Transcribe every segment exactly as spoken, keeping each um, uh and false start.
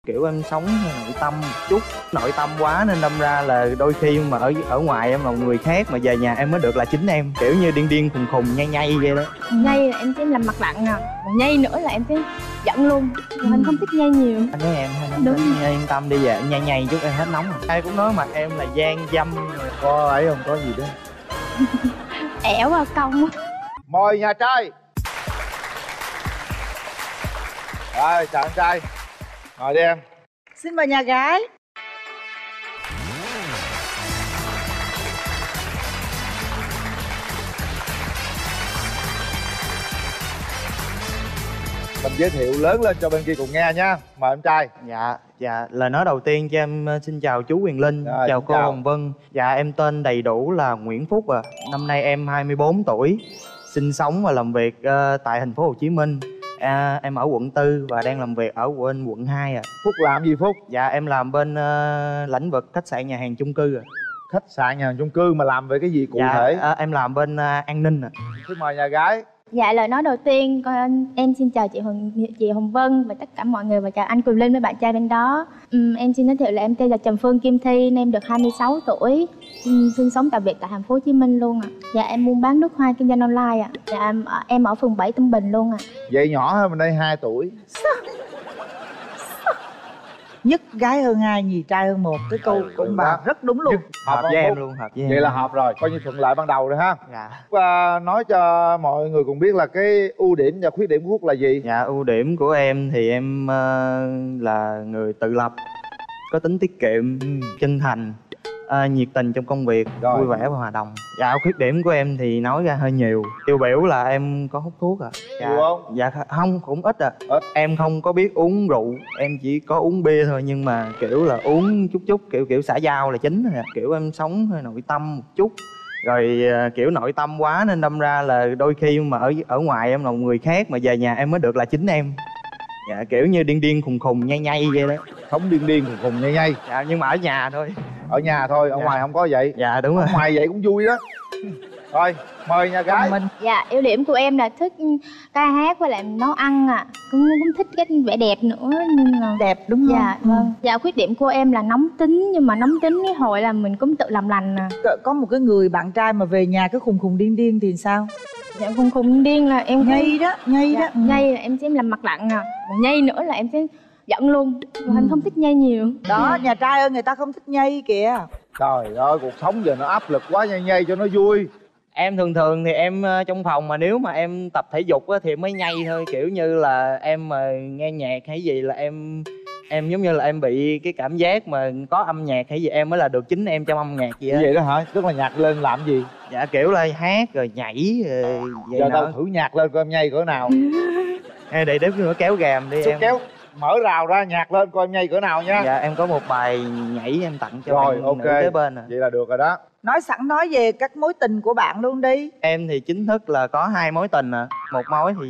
Kiểu em sống nội tâm một chút, nội tâm quá nên đâm ra là đôi khi mà ở ở ngoài em là một người khác mà về nhà em mới được là chính em. Kiểu như điên điên khùng khùng nhây nhây vậy đó. Nhây là em sẽ làm mặt lặng nè, còn nhây nữa là em sẽ giận luôn. Còn anh không thích nhây nhiều. Anh với em hay đúng yên tâm đi về nhây nhây chút em hết nóng rồi. Ai cũng nói mặt em là gian dâm rồi. Có ấy không, có gì đó ẻo vào cong. Mời nhà trai. Rồi chào anh trai, ngồi đi em. Xin mời nhà gái. Mình giới thiệu lớn lên cho bên kia cùng nghe nha. Mời em trai. Dạ, dạ, lời nói đầu tiên cho em xin chào chú Quyền Linh, Rồi, chào cô chào. Hồng Vân. Dạ, em tên đầy đủ là Nguyễn Phúc à. Năm nay em hai mươi bốn tuổi, sinh sống và làm việc uh, tại thành phố Hồ Chí Minh. À, em ở quận tư và đang làm việc ở quận quận hai à. Phúc làm gì Phúc? Dạ, em làm bên uh, lĩnh vực khách sạn, nhà hàng, chung cư à. Khách sạn, nhà hàng, chung cư mà làm về cái gì cụ dạ, thể? À, em làm bên uh, an ninh à. Xin mời nhà gái. Dạ, lời nói đầu tiên con em xin chào chị Hồng, chị Hồng Vân và tất cả mọi người, và chào anh Quyền Linh với bạn trai bên đó. uhm, Em xin giới thiệu là em tên là Trần Phương Kim Thi, em được hai mươi sáu tuổi, uhm, sinh sống tại việc tại thành phố Hồ Chí Minh luôn ạ. À. Dạ, em buôn bán nước hoa kinh doanh online ạ. À. Dạ, em, em ở phường bảy Tân Bình luôn ạ. À. Vậy nhỏ hơn mình đây hai tuổi. Nhất gái hơn hai, nhì trai hơn một. Cái câu ừ, cũng bà rất đúng luôn. Hợp với em luôn, hợp với em. Vậy là hợp rồi, coi như thuận lợi ban đầu rồi ha. Dạ. Và nói cho mọi người cùng biết là cái ưu điểm và khuyết điểm của Phúc là gì? Dạ, ưu điểm của em thì em uh, là người tự lập, có tính tiết kiệm, ừ. chân thành, uh, nhiệt tình trong công việc, rồi. vui vẻ và hòa đồng. Dạ, khuyết điểm của em thì nói ra hơi nhiều. Tiêu biểu là em có hút thuốc à. Dạ, nhiều không? Dạ không, cũng ít à. Ít. Em không có biết uống rượu, em chỉ có uống bia thôi, nhưng mà kiểu là uống chút chút, kiểu kiểu xã giao là chính thôi à. Kiểu em sống hơi nội tâm một chút. Rồi uh, kiểu nội tâm quá nên đâm ra là đôi khi mà ở ở ngoài em là một người khác mà về nhà em mới được là chính em. Dạ, kiểu như điên điên khùng khùng nhây nhây vậy đó. Không điên điên khùng khùng nhây nhây. Dạ, nhưng mà ở nhà thôi. Ở nhà thôi, ở dạ. ngoài không có vậy. Dạ đúng rồi. Ở ngoài vậy cũng vui đó. Rồi, mời nhà gái. Mình. Dạ, ưu điểm của em là thích ca hát với lại nấu ăn à. Cũng, cũng thích cái vẻ đẹp nữa nên là... Đẹp đúng không? Dạ, vâng. Dạ, khuyết điểm của em là nóng tính, nhưng mà nóng tính cái hồi là mình cũng tự làm lành à. Có một cái người bạn trai mà về nhà cứ khùng khùng điên điên thì sao? Dạ, khùng khùng điên là em nhây đó, nhây dạ, đó. Nhây là em sẽ làm mặt lặng à. Còn nhây nữa là em sẽ giận luôn. Và anh không thích nhây nhiều. Đó, nhà trai ơi, người ta không thích nhây kìa. Trời ơi, cuộc sống giờ nó áp lực quá, nhây nhây cho nó vui. Em thường thường thì em trong phòng mà nếu mà em tập thể dục á thì em mới nhây thôi. Kiểu như là em mà nghe nhạc hay gì là em em giống như là em bị cái cảm giác mà có âm nhạc hay gì em mới là được chính em trong âm nhạc vậy á. Vậy đó hả? Tức là nhạc lên làm gì? Dạ, kiểu là hát rồi nhảy rồi vậy. Giờ tao thử nhạc lên coi em nhây cỡ nào. Ê, để đếm nữa kéo gàm đi. Tôi em kéo mở rào ra nhạc lên coi em nhây cỡ nào nha. Dạ, em có một bài nhảy em tặng cho rồi bạn ok nữ kế bên à. Vậy là được rồi đó. Nói sẵn nói về các mối tình của bạn luôn đi. Em thì chính thức là có hai mối tình à. Một mối thì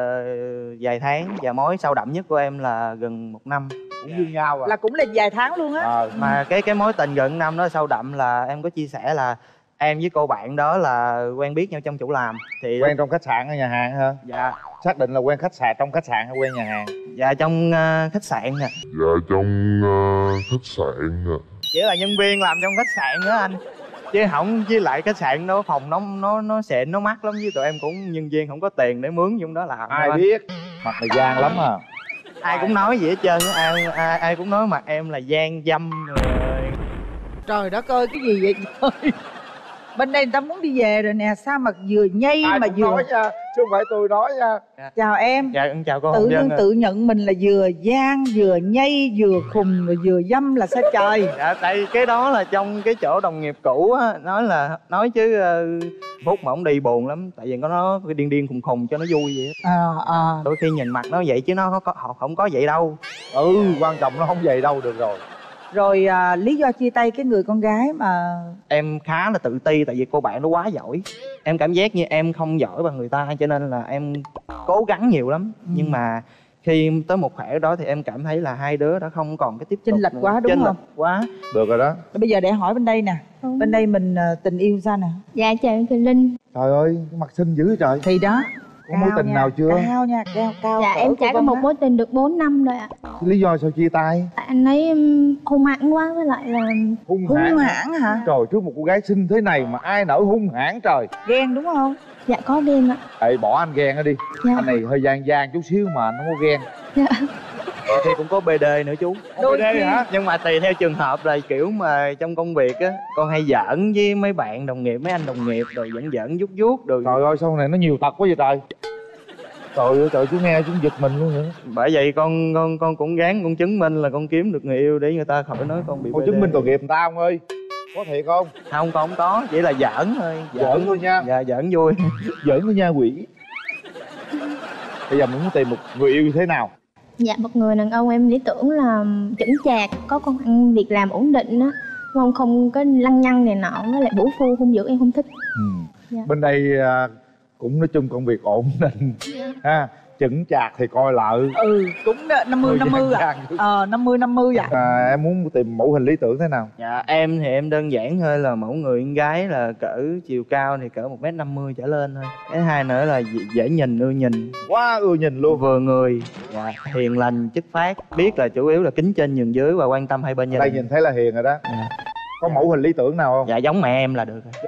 uh, vài tháng, và mối sâu đậm nhất của em là gần một năm. Cũng như nhau à. Là cũng là vài tháng luôn á. à. Mà cái cái mối tình gần năm đó sâu đậm là em có chia sẻ là em với cô bạn đó là quen biết nhau trong chỗ làm. Thì quen trong khách sạn hay nhà hàng hả? Dạ. Xác định là quen khách sạn trong khách sạn hay quen nhà hàng? Dạ, trong uh, khách sạn nè. Dạ, trong uh, khách sạn nè. Chỉ là nhân viên làm trong khách sạn đó anh, chứ không, với lại khách sạn đó phòng nó nó nó xịn, nó mắc lắm, với tụi em cũng nhân viên không có tiền để mướn trong đó làm. Ai biết mặt này gian lắm à. Ai cũng nói gì hết trơn á, ai, ai ai cũng nói mặt em là gian dâm rồi. Trời đất ơi, cái gì vậy trời. Bên đây người ta muốn đi về rồi nè, sao mà vừa nhây ai mà cũng vừa nói nha, chứ không phải tôi nói nha. Dạ. Chào em. Dạ, em chào cô Tự Hồng nhiên Vân. tự nhận mình là vừa gian, vừa nhây, vừa khùng, rồi vừa dâm là sao trời. Dạ, tại cái đó là trong cái chỗ đồng nghiệp cũ á, nói là nói chứ uh, Phúc mà ổng đi buồn lắm, tại vì có nó điên điên khùng khùng cho nó vui vậy á. À, à. Đôi khi nhìn mặt nó vậy chứ nó có họ không có vậy đâu. Ừ, quan trọng nó không vậy đâu, được rồi. Rồi à, lý do chia tay cái người con gái mà Em khá là tự ti tại vì cô bạn nó quá giỏi. Em cảm giác như em không giỏi bằng người ta, cho nên là em cố gắng nhiều lắm. ừ. Nhưng mà khi tới một khỏe đó thì em cảm thấy là hai đứa đã không còn cái tiếp tục chênh lệch quá, đúng chênh không? lệch quá. Được rồi đó. Bây giờ để hỏi bên đây nè. ừ. Bên đây mình uh, tình yêu sao nè? Dạ, chào em Quyền Linh. Trời ơi, mặt xinh dữ trời. Thì đó, có mối tình nha, nào chưa? Cao nha, cao cao. Dạ, em trải qua một mối tình được bốn năm rồi ạ. Lý do sao chia tay? Tại anh ấy um, hung hãn quá, với lại là Hung Hung hãn. hãn hả? Trời, trước một cô gái xinh thế này mà ai nỡ hung hãn trời. Ghen đúng không? dạ có ghen ạ. Ê, bỏ anh ghen ra đi. Dạ. Anh này hơi gian gian chút xíu mà anh không có ghen. Dạ. Thì cũng có bê đê nữa chú. Đôi khi hả? Nhưng mà tùy theo trường hợp, là kiểu mà trong công việc á, con hay giỡn với mấy bạn đồng nghiệp, mấy anh đồng nghiệp, rồi giỡn giỡn vuốt vuốt rồi. Trời ơi, sau này nó nhiều tật quá vậy trời. Trời ơi, trời, chú nghe chú giật mình luôn nữa. Bởi vậy con con con cũng gán con chứng minh là con kiếm được người yêu để người ta khỏi nói con bị Con bê chứng đê. minh tội nghiệp người ta ông ơi. Có thiệt không? Không, con không có, chỉ là giỡn thôi. Giỡn thôi nha. Dạ, giỡn vui. Giỡn với nha quỷ. Bây giờ mình muốn tìm một người yêu như thế nào? Dạ, một người đàn ông em lý tưởng là chững chạc, có công ăn việc làm ổn định á, không không có lăng nhăng này nọ, với lại vũ phu hung dữ em không thích. Ừ. Dạ. Bên đây à, cũng nói chung công việc ổn định ha, chững chạc thì coi lợi. Ừ, cũng năm mươi năm mươi à. Ờ, năm mươi năm mươi vậy. À, em muốn tìm mẫu hình lý tưởng thế nào? Dạ, em thì em đơn giản thôi, là mẫu người con gái là cỡ chiều cao thì cỡ một mét năm mươi trở lên thôi. Cái hai nữa là dễ, dễ nhìn, ưa nhìn, Quá ưa nhìn luôn. vừa người, dạ, hiền lành, chất phác, biết là chủ yếu là kính trên nhường dưới và quan tâm hai bên gia Đây đình. nhìn thấy là hiền rồi đó. Dạ. Có mẫu hình lý tưởng nào không? Dạ, giống mẹ em là được rồi.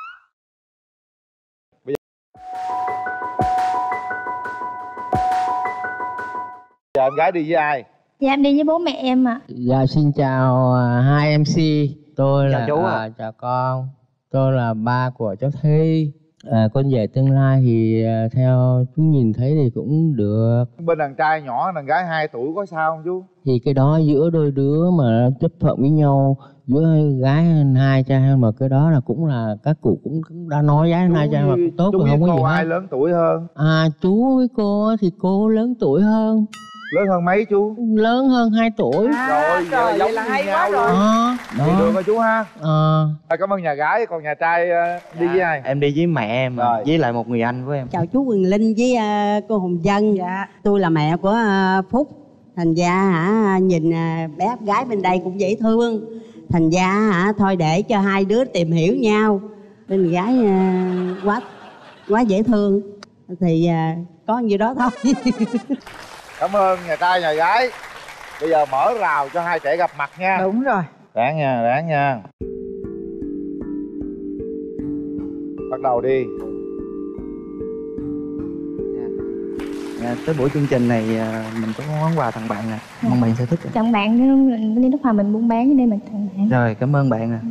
Giờ em gái đi với ai? Dạ, em đi với bố mẹ em ạ. Dạ xin chào à, hai em xê. Tôi Chào là chú ạ. à, chào con. Tôi là ba của cháu Thi. À, con về tương lai thì à, theo chú nhìn thấy thì cũng được. Bên đàn trai nhỏ, đàn gái hai tuổi có sao không chú? Thì cái đó giữa đôi đứa mà chấp thuận với nhau, giữa gái hai trai, mà cái đó là cũng là các cụ cũng, cũng đã nói gái hai trai mà cũng tốt chú rồi, biết không có cô gì ai hết. lớn tuổi hơn? À, chú với cô thì cô lớn tuổi hơn, Lớn hơn mấy chú? lớn hơn hai tuổi. À, Rồi, trời, vậy là vậy là giống hay như quá nhau rồi. À, Vậy được đó. rồi chú ha. À, À, cảm ơn nhà gái, còn nhà trai ờ, đi với ai? Em đi với mẹ em, Rồi. với lại một người anh của em. Chào chú Quyền Linh với à, cô Hồng Vân. Dạ. Tôi là mẹ của à, Phúc. Thành ra hả, nhìn à, bé gái bên đây cũng dễ thương. Thành ra hả, thôi để cho hai đứa tìm hiểu nhau. Bên gái à, quá quá dễ thương. Thì à, có nhiêu đó thôi. Cảm ơn nhà trai nhà gái. Bây giờ mở rào cho hai trẻ gặp mặt nha. Đúng rồi. Ráng nha, ráng nha. Bắt đầu đi. Dạ, tới buổi chương trình này à, mình có món quà tặng bạn nè, mong bạn sẽ thích. Chồng bạn bên đi nước Hòa mình buôn bán cho nên mình tặng bạn. Rồi, cảm ơn bạn ạ.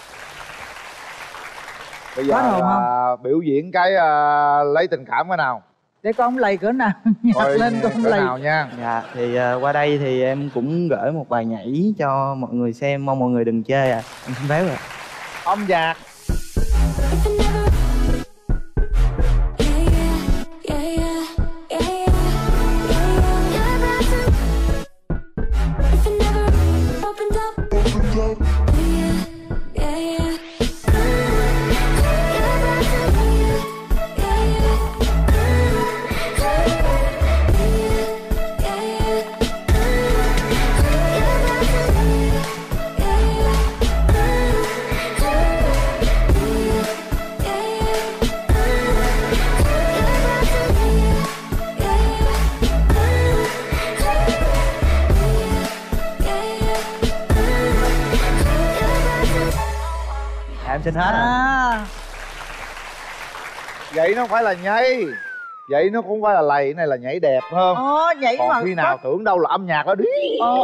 Bây giờ Có hồn là biểu diễn cái ờ, lấy tình cảm cái nào. Để con lầy cỡ nào. Nhặt Coi lên con cỡ lầy. nào nha. Dạ, thì à, qua đây thì em cũng gửi một bài nhảy cho mọi người xem, mong mọi người đừng chê à. Em xin phép rồi. Âm nhạc. Em xin hết rồi. À, Vậy nó không phải là nhảy. Vậy nó cũng phải là lầy, cái này là nhảy đẹp hơn. Ồ, nhảy Còn mà khi nào tưởng đâu là âm nhạc đó đi. Ồ.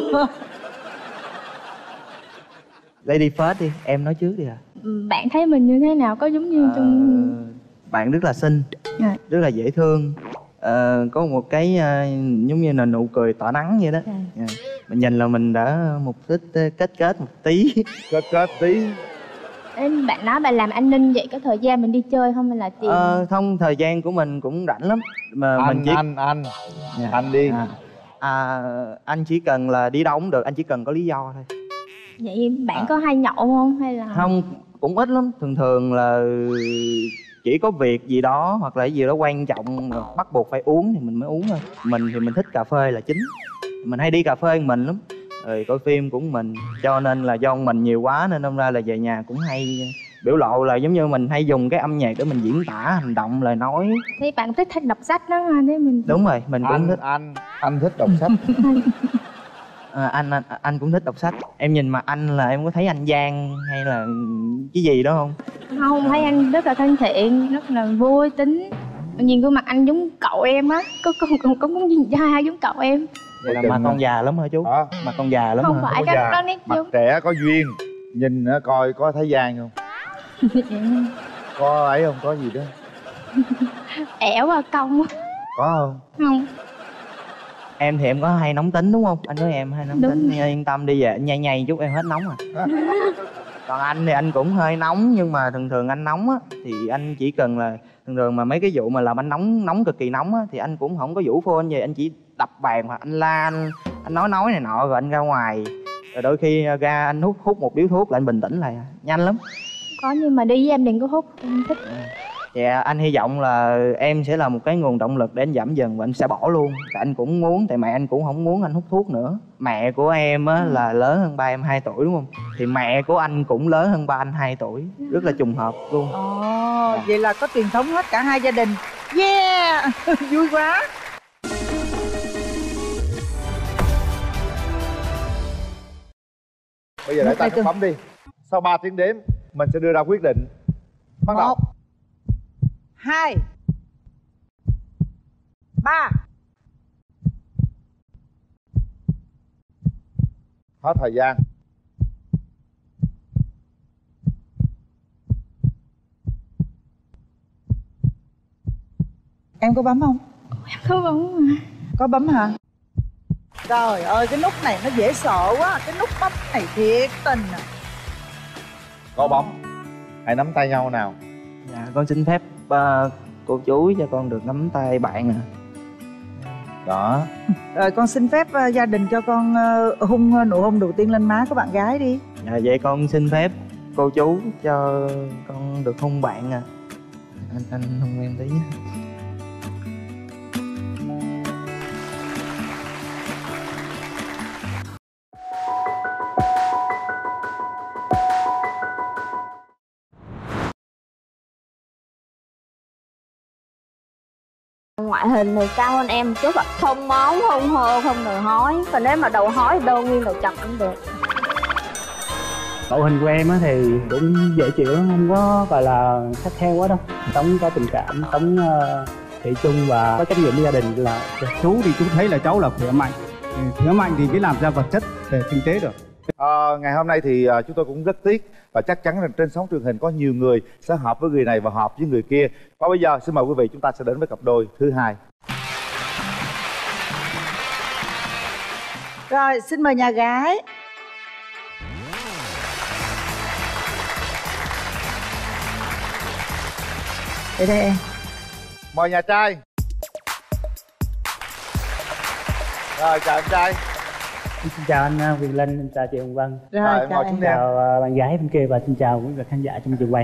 Lady first đi, em nói trước đi ạ. Ừ, bạn thấy mình như thế nào, có giống như Ờ, trong bạn rất là xinh, Dạ. rất là dễ thương. Ờ, có một cái ờ, giống như là nụ cười tỏa nắng vậy đó. Dạ. Dạ. Mình nhìn là mình đã một ít ờ, kết kết một tí. Kết kết tí. Em bạn nói bạn làm an ninh vậy, có thời gian mình đi chơi không hay là tiền? Ờ, không, thời gian của mình cũng rảnh lắm mà Anh, mình chỉ anh, anh. Dạ. Anh đi. à, à, anh chỉ cần là đi đâu cũng được, anh chỉ cần có lý do thôi. Vậy bạn À. có hay nhậu không hay là Không, cũng ít lắm, thường thường là chỉ có việc gì đó hoặc là cái gì đó quan trọng mà bắt buộc phải uống thì mình mới uống thôi. Mình thì mình thích cà phê là chính, mình hay đi cà phê một mình lắm, rồi coi phim cũng mình, cho nên là do mình nhiều quá nên đâm ra là về nhà cũng hay biểu lộ là giống như mình hay dùng cái âm nhạc để mình diễn tả hành động lời nói. thế bạn thích thích đọc sách đó ha, thế mình Đúng rồi, mình cũng Anh, thích. anh. Anh thích đọc sách. À, anh, anh anh cũng thích đọc sách. Em nhìn mặt anh là em có thấy anh gian hay là cái gì đó không? Không, thấy anh rất là thân thiện, rất là vui tính. Nhìn gương mặt anh giống cậu em á, có có có có muốn nhìn trai hay giống cậu em. Vậy là mặt con già lắm hả chú? Hả? Mặt con già lắm Không hả? phải Có cái già, đó nét mặt giống. trẻ có duyên. Nhìn á, coi có thấy gian không? Có ấy không? Có gì đó? Ẻo và cong. Có không? Không. Em thì em có hay nóng tính đúng không? Anh nói em hay nóng Đúng. tính, yên tâm đi về, nhây nhây chút em hết nóng à. Còn anh thì anh cũng hơi nóng, nhưng mà thường thường anh nóng á thì anh chỉ cần là thường thường mà mấy cái vụ mà làm anh nóng nóng cực kỳ nóng á thì anh cũng không có vũ phone gì, anh chỉ đập bàn hoặc anh la anh, anh nói nói này nọ rồi anh ra ngoài, rồi đôi khi ra anh hút hút một điếu thuốc là anh bình tĩnh lại, nhanh lắm. Có, nhưng mà đi với em đừng có hút, em thích. Dạ anh hy vọng là em sẽ là một cái nguồn động lực để anh giảm dần và anh sẽ bỏ luôn. Tại anh cũng muốn, tại mẹ anh cũng không muốn anh hút thuốc nữa. Mẹ của em á là lớn hơn ba em hai tuổi đúng không? Thì mẹ của anh cũng lớn hơn ba anh hai tuổi, rất là trùng hợp luôn. Ồ, vậy là có truyền thống hết cả hai gia đình. Yeah, vui quá. Bây giờ để tay nút bấm đi. Sau ba tiếng đếm mình sẽ đưa ra quyết định. Bắt đầu. Một, hai, ba. Hết thời gian. Em có bấm không? Không bấm mà. Có bấm hả? Trời ơi, cái nút này nó dễ sợ quá. Cái nút bấm này thiệt tình à. Có bấm. Hãy nắm tay nhau nào. Dạ con xin phép uh, cô chú cho con được nắm tay bạn à. Đó. Rồi con xin phép uh, gia đình cho con uh, hung uh, nụ hôn đầu tiên lên má của bạn gái đi. Dạ vậy con xin phép cô chú cho con được hôn bạn à. Anh anh hôn em tí. Ngoại hình thì cao hơn em một chút ạ. Không món, không hô, không đầu hói. Còn nếu mà đầu hói thì đâu nguyên đầu chọc cũng được. Mẫu hình của em thì cũng dễ chịu lắm, không có gọi là khắt khe quá đâu. Sống có tình cảm, sống uh, thị chung và có trách nhiệm với gia đình là chú thì chú thấy là cháu là khỏe mạnh. Khỏe mạnh thì mới làm ra vật chất về kinh tế được. À, ngày hôm nay thì uh, chúng tôi cũng rất tiếc và chắc chắn rằng trên sóng truyền hình có nhiều người sẽ hợp với người này và hợp với người kia. Và bây giờ xin mời quý vị chúng ta sẽ đến với cặp đôi thứ hai. Rồi, xin mời nhà gái. Đây đây em. Mời nhà trai. Rồi chào em trai. Xin chào anh Quyền Linh, xin chào chị Hồng Vân. Rồi, Rồi, chào ngồi em. xuống đi em. Chào uh, bạn gái bên kia và xin chào quý vị khán giả trong trường quay.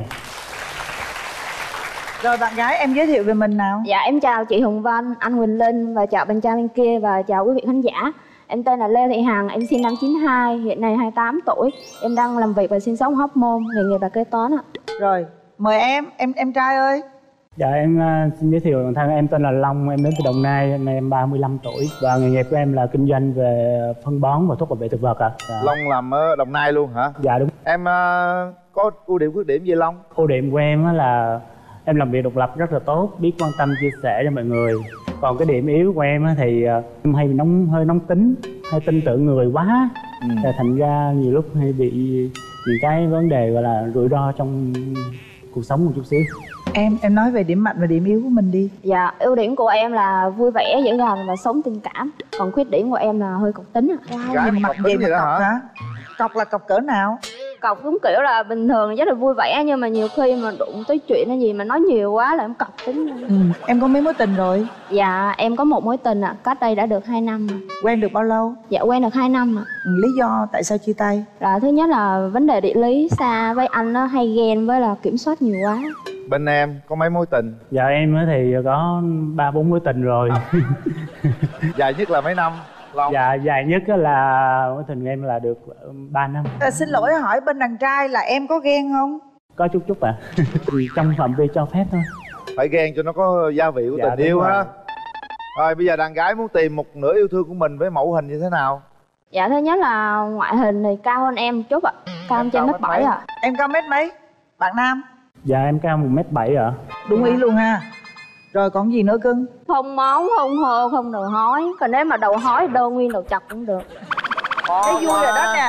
Rồi bạn gái em giới thiệu về mình nào. Dạ em chào chị Hồng Vân, anh Quỳnh Linh và chào bạn trai bên kia và chào quý vị khán giả. Em tên là Lê Thị Hằng, em sinh năm chín hai, hiện nay hai mươi tám tuổi. Em đang làm việc và sinh sống Hóc Môn, nghề nghiệp là kế toán ạ. Rồi, mời em, em em trai ơi. Dạ em uh, xin giới thiệu bản thân, em tên là Long, em đến từ Đồng Nai, hôm nay em ba mươi lăm tuổi và nghề nghiệp của em là kinh doanh về phân bón và thuốc bảo vệ thực vật ạ. Dạ. Long làm ở Đồng Nai luôn hả? Dạ đúng. Em uh, có ưu điểm khuyết điểm gì Long? Ưu điểm của em á là em làm việc độc lập rất là tốt, biết quan tâm chia sẻ cho mọi người. Còn cái điểm yếu của em á thì uh, em hay bị nóng, hơi nóng tính, hay tin tưởng người quá. Ừ. Thì thành ra nhiều lúc hay bị những cái vấn đề gọi là rủi ro trong cuộc sống một chút xíu. Em em nói về điểm mạnh và điểm yếu của mình đi. Dạ, ưu điểm của em là vui vẻ, dễ gần và sống tình cảm. Còn khuyết điểm của em là hơi cọc tính ạ. Gái Nhìn mà mặt cọc vậy tính mà vậy đó cọc hả? hả? Cọc là cọc cỡ nào? Cọc cũng kiểu là bình thường rất là vui vẻ, nhưng mà nhiều khi mà đụng tới chuyện hay gì mà nói nhiều quá là em cọc tính. Ừ. Em có mấy mối tình rồi? Dạ em có một mối tình ạ, cách đây đã được hai năm rồi. Quen được bao lâu? Dạ quen được hai năm ạ. Ừ, lý do tại sao chia tay? Là thứ nhất là vấn đề địa lý xa, với anh nó hay ghen với là kiểm soát nhiều quá. Bên em có mấy mối tình? Dạ em á thì có ba bốn mối tình rồi. Dài nhất là mấy năm Long? Dạ dài nhất á là mối tình của em là được ba năm. À, xin lỗi hỏi bên đàn trai là em có ghen không? Có chút chút ạ. À. Trong phạm vi cho phép thôi. Phải ghen cho nó có gia vị của Dạ, tình yêu đúng ha. rồi. Rồi bây giờ đàn gái muốn tìm một nửa yêu thương của mình với mẫu hình như thế nào? Dạ thứ nhất là ngoại hình thì cao hơn em một chút ạ. Cao hơn trên mét bảy ạ. Em cao mét mấy? Bạn nam? Dạ em cao một mét bảy ạ. Đúng ý luôn ha. Rồi còn gì nữa cưng? Không móng, không hô, không đầu hói. Còn nếu mà đầu hói đâu nguyên đầu chọc cũng được. Cái vui rồi đó nè.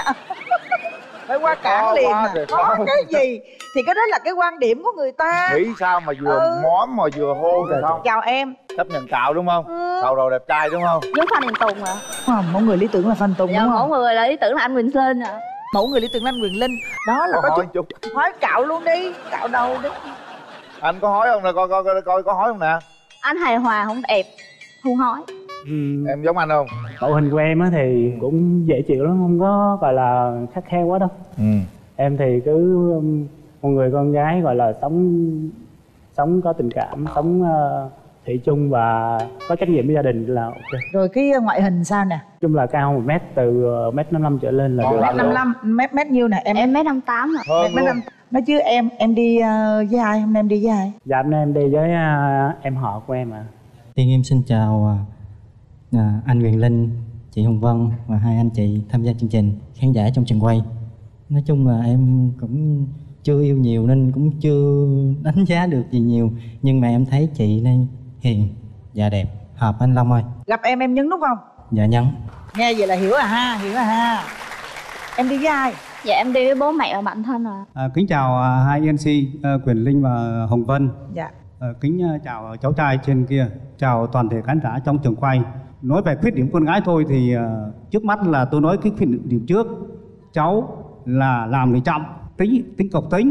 Phải qua cản liền à. Có cái gì thì cái đó là cái quan điểm của người ta. Nghĩ sao mà vừa ừ. móm mà vừa hôn rồi không? Chào em. Chấp nhận cạo đúng không? Ừ. Đầu đầu đẹp trai đúng không? Giống Phan Đình Tùng ạ. Không, mẫu người lý tưởng là Phan Tùng dạ, đúng không? mẫu người lý tưởng là anh Quyền Linh ạ. Mẫu người lý tưởng là anh Quyền Linh. Đó là có, có chút hói cạo luôn đi, cạo đầu đi. Anh có hói không nè, coi coi coi coi có hói không nè. Anh hài hòa không đẹp, không hói. Ừ. Em giống anh không? Mẫu hình của em á thì cũng dễ chịu lắm, không có gọi là khắt khe quá đâu. Ừ. Em thì cứ một người con gái gọi là sống sống có tình cảm, sống uh, thủy chung và có trách nhiệm với gia đình là ok. Rồi cái ngoại hình sao nè? Chung là cao một mét, từ mét năm mươi lăm trở lên là được. Mét năm mươi lăm, mét mét nhiêu nè? Em em mét năm mươi tám ạ. Mét năm mươi lăm. Nói chứ em em đi uh, với ai? Hôm nay em đi với ai? Dạ hôm nay em đi với uh, em họ của em ạ. À. Tiên em xin chào uh, anh Quyền Linh, chị Hồng Vân và hai anh chị tham gia chương trình, khán giả trong trường quay. Nói chung là em cũng chưa yêu nhiều nên cũng chưa đánh giá được gì nhiều. Nhưng mà em thấy chị này hiền và đẹp, hợp anh Long ơi. Gặp em em nhấn nút không? Dạ nhấn. Nghe vậy là hiểu à ha, hiểu à ha. Em đi với ai? Dạ em đi với bố mẹ và bạn thân ạ. À, kính chào uh, hai em xê uh, Quyền Linh và Hồng Vân. Dạ. Uh, kính uh, chào cháu trai trên kia, chào toàn thể khán giả trong trường quay. Nói về khuyết điểm con gái thôi thì uh, trước mắt là tôi nói cái khuyết điểm trước. Cháu là làm người chậm, tính tính cộc tính.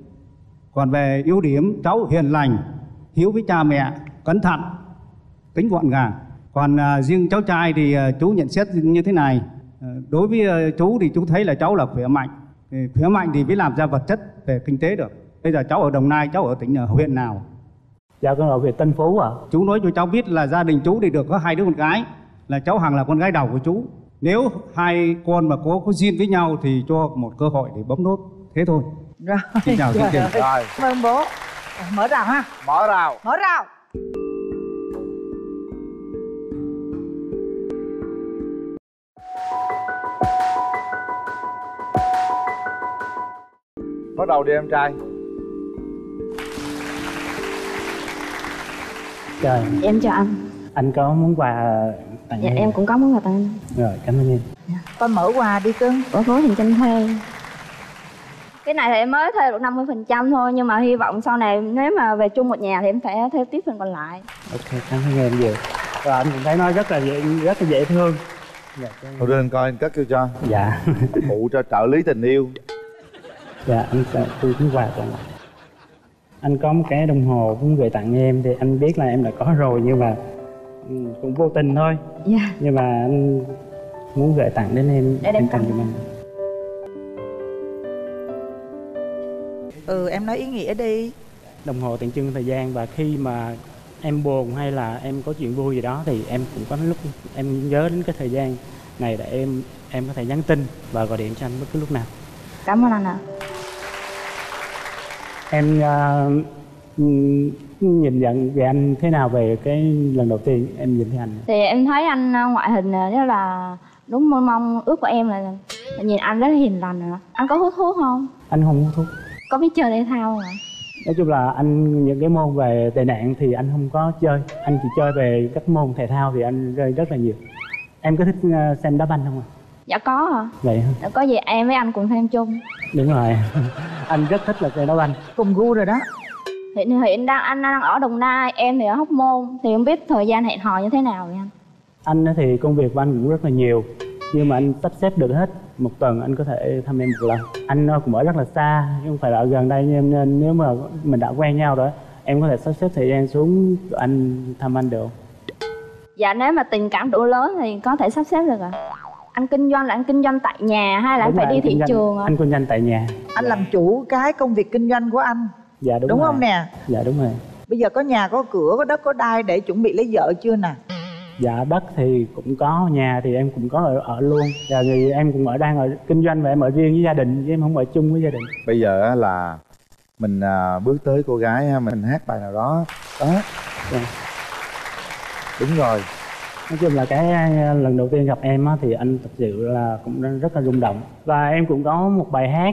Còn về ưu điểm, cháu hiền lành, hiếu với cha mẹ, cẩn thận, tính gọn gàng. Còn uh, riêng cháu trai thì uh, chú nhận xét như thế này. Uh, đối với uh, chú thì chú thấy là cháu là khỏe mạnh. uh, Khỏe mạnh thì mới làm ra vật chất về kinh tế được. Bây giờ cháu ở Đồng Nai, cháu ở tỉnh ở huyện nào? Dạ con ở huyện Tân Phú ạ. À. Chú nói cho cháu biết là gia đình chú thì được có hai đứa con gái, là cháu Hằng là con gái đầu của chú. Nếu hai con mà có có duyên với nhau thì cho một cơ hội để bấm nốt. Thế thôi. Rồi. Xin chào chương trình. Rồi. Cảm ơn bố. Mở rào ha. Mở rào. Mở rào. Bắt đầu đi em trai. Trời. Em chào anh. Anh có món quà tặng dạ, em? em cũng có món quà tặng anh. Rồi cảm ơn em. Dạ. Con mở quà đi cưng. Ở phố Hình Chanh thuê. Cái này thì em mới thuê được năm mươi phần trăm thôi, nhưng mà hy vọng sau này nếu mà về chung một nhà thì em phải thuê tiếp phần còn lại. Ok, cảm ơn em nhiều. Và anh cũng thấy nói rất là dễ, rất là dễ thương. Dạ, thôi đưa anh coi anh cất kêu cho. Dạ. Phụ cho trợ lý tình yêu. Dạ anh sẽ tôi cũng quà tặng. Anh có một cái đồng hồ cũng gửi tặng em thì anh biết là em đã có rồi nhưng mà cũng vô tình thôi. Dạ. Nhưng mà anh muốn gửi tặng đến em. Để em tặng cho anh. Ừ em nói ý nghĩa đi. Đồng hồ tượng trưng thời gian, và khi mà em buồn hay là em có chuyện vui gì đó thì em cũng có lúc em nhớ đến cái thời gian này để em em có thể nhắn tin và gọi điện cho anh bất cứ lúc nào. Cảm ơn anh ạ. À. Em uh, nhìn nhận về anh thế nào về cái lần đầu tiên em nhìn thấy anh? Thì em thấy anh ngoại hình rất là đúng mong mong ước của em là, là nhìn anh rất là hiền lành rồi. Anh có hút thuốc không? Anh không hút thuốc. Có biết chơi thể thao không ạ? Nói chung là anh những cái môn về tệ nạn thì anh không có chơi. Anh chỉ chơi về các môn thể thao thì anh chơi rất là nhiều. Em có thích xem đá banh không ạ? Dạ có ạ. Vậy hả? Dạ, có gì em với anh cùng xem chung. Đúng rồi. Anh rất thích là xem đá banh. Cùng gu rồi đó. Hiện hiện đang anh đang ở Đồng Nai, em thì ở Hóc Môn, thì không biết thời gian hẹn hò như thế nào vậy anh? Anh thì công việc của anh cũng rất là nhiều, nhưng mà anh sắp xếp được hết. Một tuần anh có thể thăm em một lần. Anh cũng ở rất là xa, chứ không phải là ở gần đây, nên nếu mà mình đã quen nhau rồi em có thể sắp xếp thời gian xuống anh thăm anh được. Dạ nếu mà tình cảm đủ lớn thì có thể sắp xếp được ạ. À? Anh kinh doanh là anh kinh doanh tại nhà hay là anh phải đi thị trường ạ? Anh kinh doanh tại nhà. Anh làm chủ cái công việc kinh doanh của anh. Dạ đúng, đúng rồi. Không nè? Dạ đúng rồi. Bây giờ có nhà, có cửa, có đất, có đai để chuẩn bị lấy vợ chưa nè? Dạ đất thì cũng có, nhà thì em cũng có ở, ở luôn. Dạ thì em cũng ở đang ở kinh doanh và em ở riêng với gia đình, chứ em không ở chung với gia đình. Bây giờ là mình bước tới cô gái, mình hát bài nào đó đó. Dạ. Đúng rồi. Nói chung là cái lần đầu tiên gặp em á, thì anh thật sự là cũng rất là rung động. Và em cũng có một bài hát.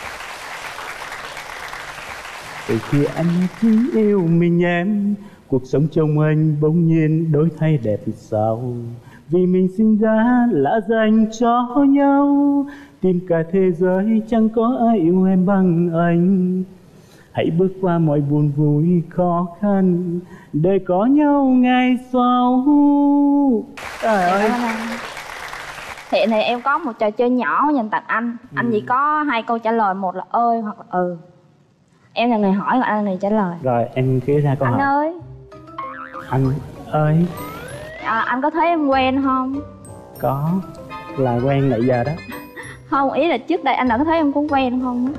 Từ khi anh chỉ yêu mình em, cuộc sống trong anh bỗng nhiên đổi thay đẹp sao. Vì mình sinh ra là dành cho nhau, tìm cả thế giới chẳng có ai yêu em bằng anh. Hãy bước qua mọi buồn vui khó khăn để có nhau ngày sau. Trời ơi. Hiện này em có một trò chơi nhỏ dành tặng anh. ừ. Anh chỉ có hai câu trả lời, một là ơi hoặc là ừ. Em là người hỏi và anh là người trả lời. Rồi em cứ ra câu anh hỏi. Anh ơi. Anh ơi. À, anh có thấy em quen không? Có. Là quen nãy giờ đó. Không, ý là trước đây anh đã có thấy em có quen không?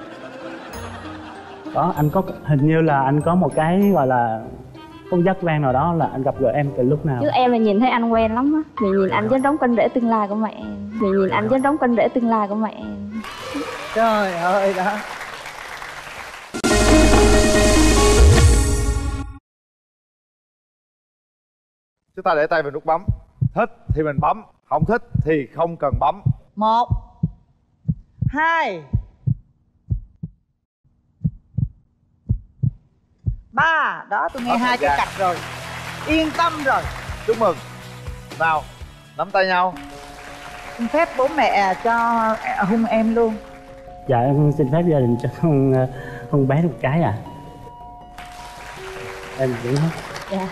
Có, anh có, hình như là anh có một cái gọi là không giác quan nào đó là anh gặp gỡ em từ lúc nào. Chứ em là nhìn thấy anh quen lắm á. Vì nhìn anh giống đóng con rể tương lai của mẹ em. Vì nhìn anh giống đóng con rể tương lai của mẹ em. Trời ơi đó. Chúng ta để tay vào nút bấm. Thích thì mình bấm, không thích thì không cần bấm. Một, hai, ba. Đó, tôi nghe Hết hai thời cái gian. cạch rồi. Yên tâm rồi. Chúc mừng. Nào, nắm tay nhau. Xin phép bố mẹ cho hung em luôn. Dạ em xin phép gia đình cho con hôn bé một cái à. Em đúng không? Dạ.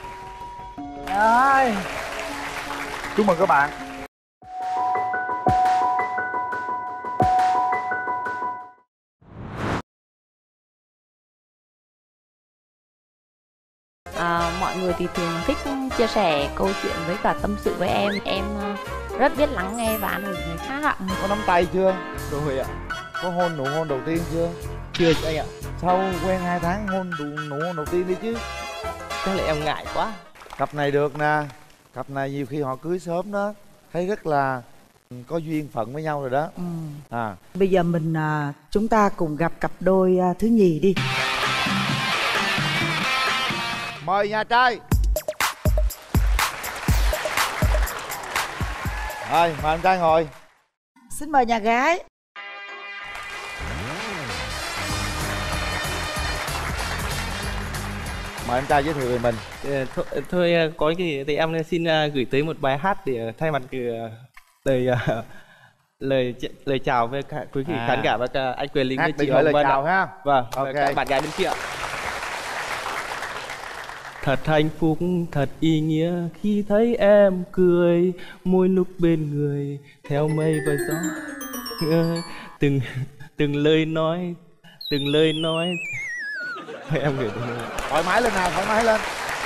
Rồi. Chúc mừng các bạn. À, mọi người thì thường thích chia sẻ câu chuyện với cả tâm sự với em. Em rất biết lắng nghe và an ủi người khác ạ. Có nắm tay chưa? Rồi ạ. Có hôn nụ hôn đầu tiên chưa? Chưa chứ anh ạ. Sau quen hai tháng hôn nụ, nụ hôn đầu tiên đi chứ. Chắc là em ngại quá. Cặp này được nè. Cặp này nhiều khi họ cưới sớm đó, thấy rất là có duyên phận với nhau rồi đó. ừ. À. Bây giờ mình à, chúng ta cùng gặp cặp đôi à, thứ nhì đi. Mời nhà trai. Rồi, mời anh trai ngồi. Xin mời nhà gái. Mời anh trai giới thiệu về mình. Thôi, thôi có cái gì thì em xin gửi tới một bài hát để thay mặt cái lời lời lời chào với cả quý vị À. khán giả và cả anh Quyền Linh Hát với để chị gửi lời Hồng Vân chào ạ. ha. Vâng, Ok. và cả bạn gái bên kia ạ. Thật hạnh phúc, thật ý nghĩa khi thấy em cười, mỗi lúc bên người theo mây và gió. Từng từng lời nói, từng lời nói. Em gửi từng lời. Thoải mái lên nào, thoải mái lên.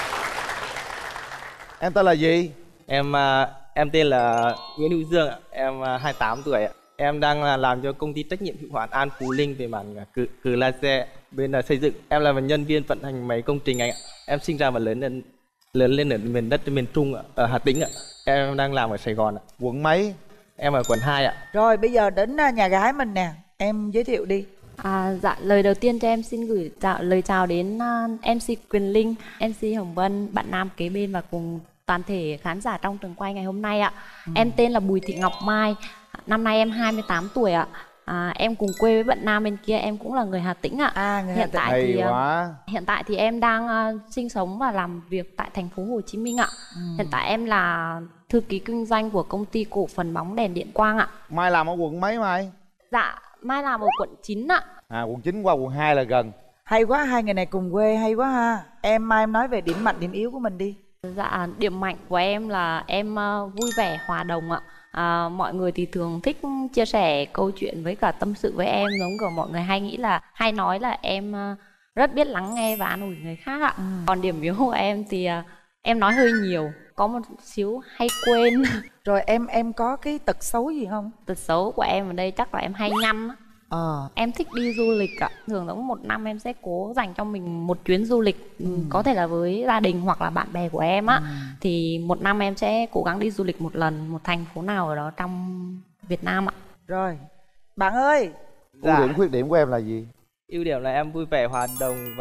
Em tên là gì? Em em tên là Nguyễn Hữu Dương ạ. Em hai mươi tám tuổi ạ. Em đang làm cho công ty trách nhiệm hữu hạn An Phú Linh về mảng cử, cử laser bên xây dựng. Em là một nhân viên vận hành máy công trình anh ạ. Em sinh ra và lớn lên lớn lên ở miền đất miền Trung ạ, ở Hà Tĩnh ạ. Em đang làm ở Sài Gòn ạ. Quận mấy? Em ở quận hai ạ. Rồi bây giờ đến nhà gái mình nè, em giới thiệu đi. À, dạ, lời đầu tiên cho em xin gửi chào, lời chào đến uh, em xê Quyền Linh, em xê Hồng Vân, bạn nam kế bên và cùng toàn thể khán giả trong trường quay ngày hôm nay ạ. Ừ. Em tên là Bùi Thị Ngọc Mai, năm nay em hai mươi tám tuổi ạ. À, em cùng quê với bạn nam bên kia, em cũng là người Hà Tĩnh ạ. À, người hiện Hà tại Tĩnh. thì Hay quá. hiện tại thì em đang uh, sinh sống và làm việc tại thành phố Hồ Chí Minh ạ. Ừ. Hiện tại em là thư ký kinh doanh của công ty cổ phần bóng đèn Điện Quang ạ. Mai làm ở quận mấy Mai? Dạ, Mai làm ở quận chín ạ. À, quận chín qua quận hai là gần. Hay quá, hai người này cùng quê hay quá ha. Em Mai em nói về điểm mạnh, điểm yếu của mình đi. Dạ, điểm mạnh của em là em uh, vui vẻ, hòa đồng ạ. À, mọi người thì thường thích chia sẻ câu chuyện với cả tâm sự với em, giống kiểu mọi người hay nghĩ là hay nói là em uh, rất biết lắng nghe và an ủi người khác ạ. Ừ. Còn điểm yếu của em thì uh, em nói hơi nhiều, có một xíu hay quên. Rồi em em có cái tật xấu gì không? Tật xấu của em ở đây chắc là em hay nhăm á. Ờ. Em thích đi du lịch ạ. Thường là một năm em sẽ cố dành cho mình một chuyến du lịch. Ừ. Có thể là với gia đình hoặc là bạn bè của em á. Ừ. Thì một năm em sẽ cố gắng đi du lịch một lần, một thành phố nào ở đó trong Việt Nam ạ. Rồi, bạn ơi. Ưu điểm khuyết điểm của em là gì? Ưu điểm là em vui vẻ, hòa đồng và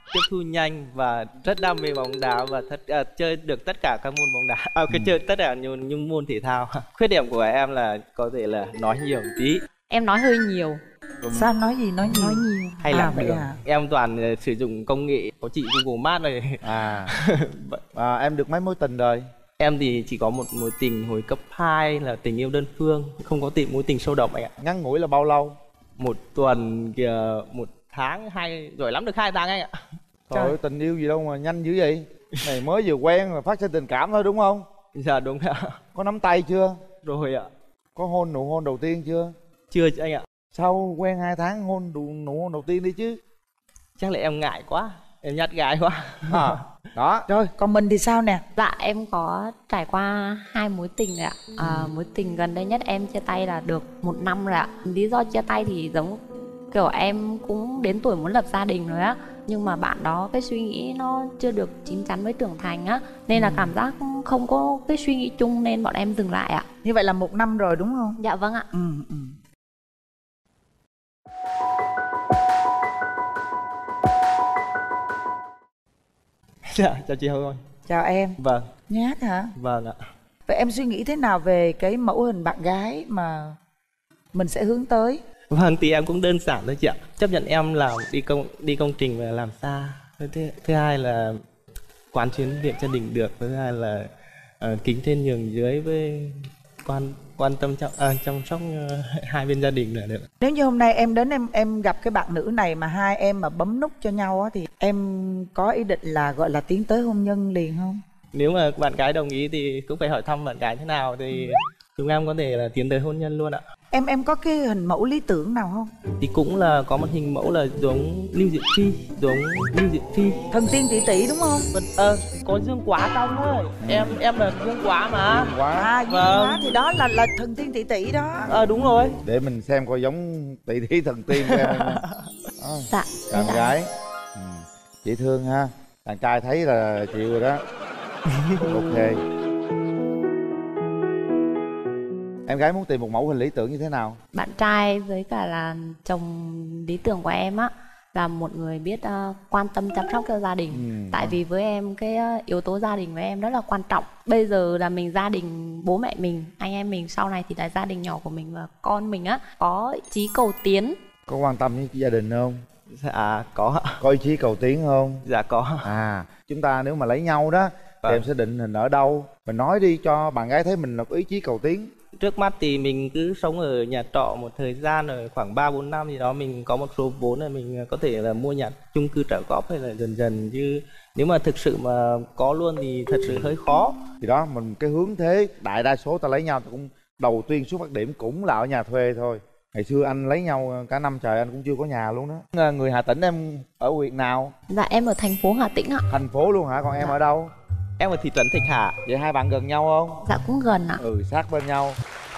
tiếp thu nhanh và rất đam mê bóng đá và thất, à, chơi được tất cả các môn bóng đá, à, cái chơi tất cả những, những môn thể thao. Khuyết điểm của em là có thể là nói nhiều một tí. Em nói hơi nhiều. Sao nói gì nói nhiều? Nói nhiều. Hay À, là vậy đường. à? Em toàn uh, sử dụng công nghệ có chị Google Maps này. À. À, em được mấy mối tình rồi? Em thì chỉ có một mối tình hồi cấp hai là tình yêu đơn phương, không có tìm mối tình sâu đậm anh ạ. Ngắn ngủi là bao lâu? Một tuần kìa, một tháng, hai, giỏi lắm được hai tháng anh ạ. Trời ơi, tình yêu gì đâu mà nhanh dữ vậy? Này mới vừa quen mà phát sinh tình cảm thôi đúng không? Dạ đúng ạ. Có nắm tay chưa? Rồi ạ. Có hôn nụ hôn đầu tiên chưa? Chưa anh ạ. Sau quen hai tháng hôn nụ, nụ hôn đầu tiên đi chứ. Chắc là em ngại quá, em nhát gái quá. À, đó. Rồi còn mình thì sao nè? Dạ em có trải qua hai mối tình rồi ạ. À, mối tình gần đây nhất em chia tay là được một năm rồi ạ. Lý do chia tay thì giống kiểu em cũng đến tuổi muốn lập gia đình rồi á, nhưng mà bạn đó cái suy nghĩ nó chưa được chín chắn với trưởng thành á, nên là cảm giác không có cái suy nghĩ chung nên bọn em dừng lại ạ. Như vậy là một năm rồi đúng không? Dạ vâng ạ. Ừ, ừ. Dạ, chào chị Hương. Chào em. Vâng. Nhát hả? Vâng ạ. Vậy em suy nghĩ thế nào về cái mẫu hình bạn gái mà mình sẽ hướng tới? Vâng, thì em cũng đơn giản thôi chị ạ. Chấp nhận em làm đi công đi công trình và làm xa. Thứ, thứ hai là quán xuyến việc gia đình được. Thứ hai là uh, kính trên nhường dưới với quan quan tâm chăm, à, chăm sóc uh, hai bên gia đình là được. Nếu như hôm nay em đến em em gặp cái bạn nữ này mà hai em mà bấm nút cho nhau á, thì em có ý định là gọi là tiến tới hôn nhân liền không? Nếu mà bạn gái đồng ý thì cũng phải hỏi thăm bạn gái thế nào thì chúng em có thể là tiến tới hôn nhân luôn ạ. Em em có cái hình mẫu lý tưởng nào không? Thì cũng là có một hình mẫu là giống Lưu Diệc Phi, giống Lưu Diệc Phi. Thần tiên tỷ tỷ đúng không? Ờ, có dương quá trong thôi. Em em là dương quá mà. Dương quá. À, dương Vâng. quá thì đó là là thần tiên tỷ tỷ đó. Ờ đúng rồi. Để mình xem coi giống tỷ tỷ thần tiên của em. À, Dạ. bạn gái. Ừ. Dễ thương ha. Đàn trai thấy là chịu rồi đó. Ok. Em gái muốn tìm một mẫu hình lý tưởng như thế nào? Bạn trai với cả là chồng lý tưởng của em á là một người biết uh, quan tâm chăm sóc cho gia đình. Ừ. Tại vì với em cái uh, yếu tố gia đình với em rất là quan trọng. Bây giờ là mình gia đình bố mẹ mình, anh em mình, sau này thì là gia đình nhỏ của mình và con mình á có chí cầu tiến. Có quan tâm với gia đình không? Dạ có. Có ý chí cầu tiến không? Dạ có. À, chúng ta nếu mà lấy nhau đó thì em sẽ định hình ở đâu? Mình nói đi cho bạn gái thấy mình là có ý chí cầu tiến. Trước mắt thì mình cứ sống ở nhà trọ một thời gian rồi khoảng ba bốn năm gì đó mình có một số vốn là mình có thể là mua nhà chung cư trả góp hay là dần dần, chứ nếu mà thực sự mà có luôn thì thật sự hơi khó. Thì đó, mình cái hướng thế đại đa số ta lấy nhau cũng đầu tiên xuất phát điểm cũng là ở nhà thuê thôi. Ngày xưa anh lấy nhau cả năm trời anh cũng chưa có nhà luôn đó. Người Hà Tĩnh em ở huyện nào? Dạ em ở thành phố Hà Tĩnh ạ. Thành phố luôn hả? Còn em ở đâu? Em ở thị trấn Thạch Hà. Vậy hai bạn gần nhau không? Dạ cũng gần ạ. Ừ, sát bên nhau.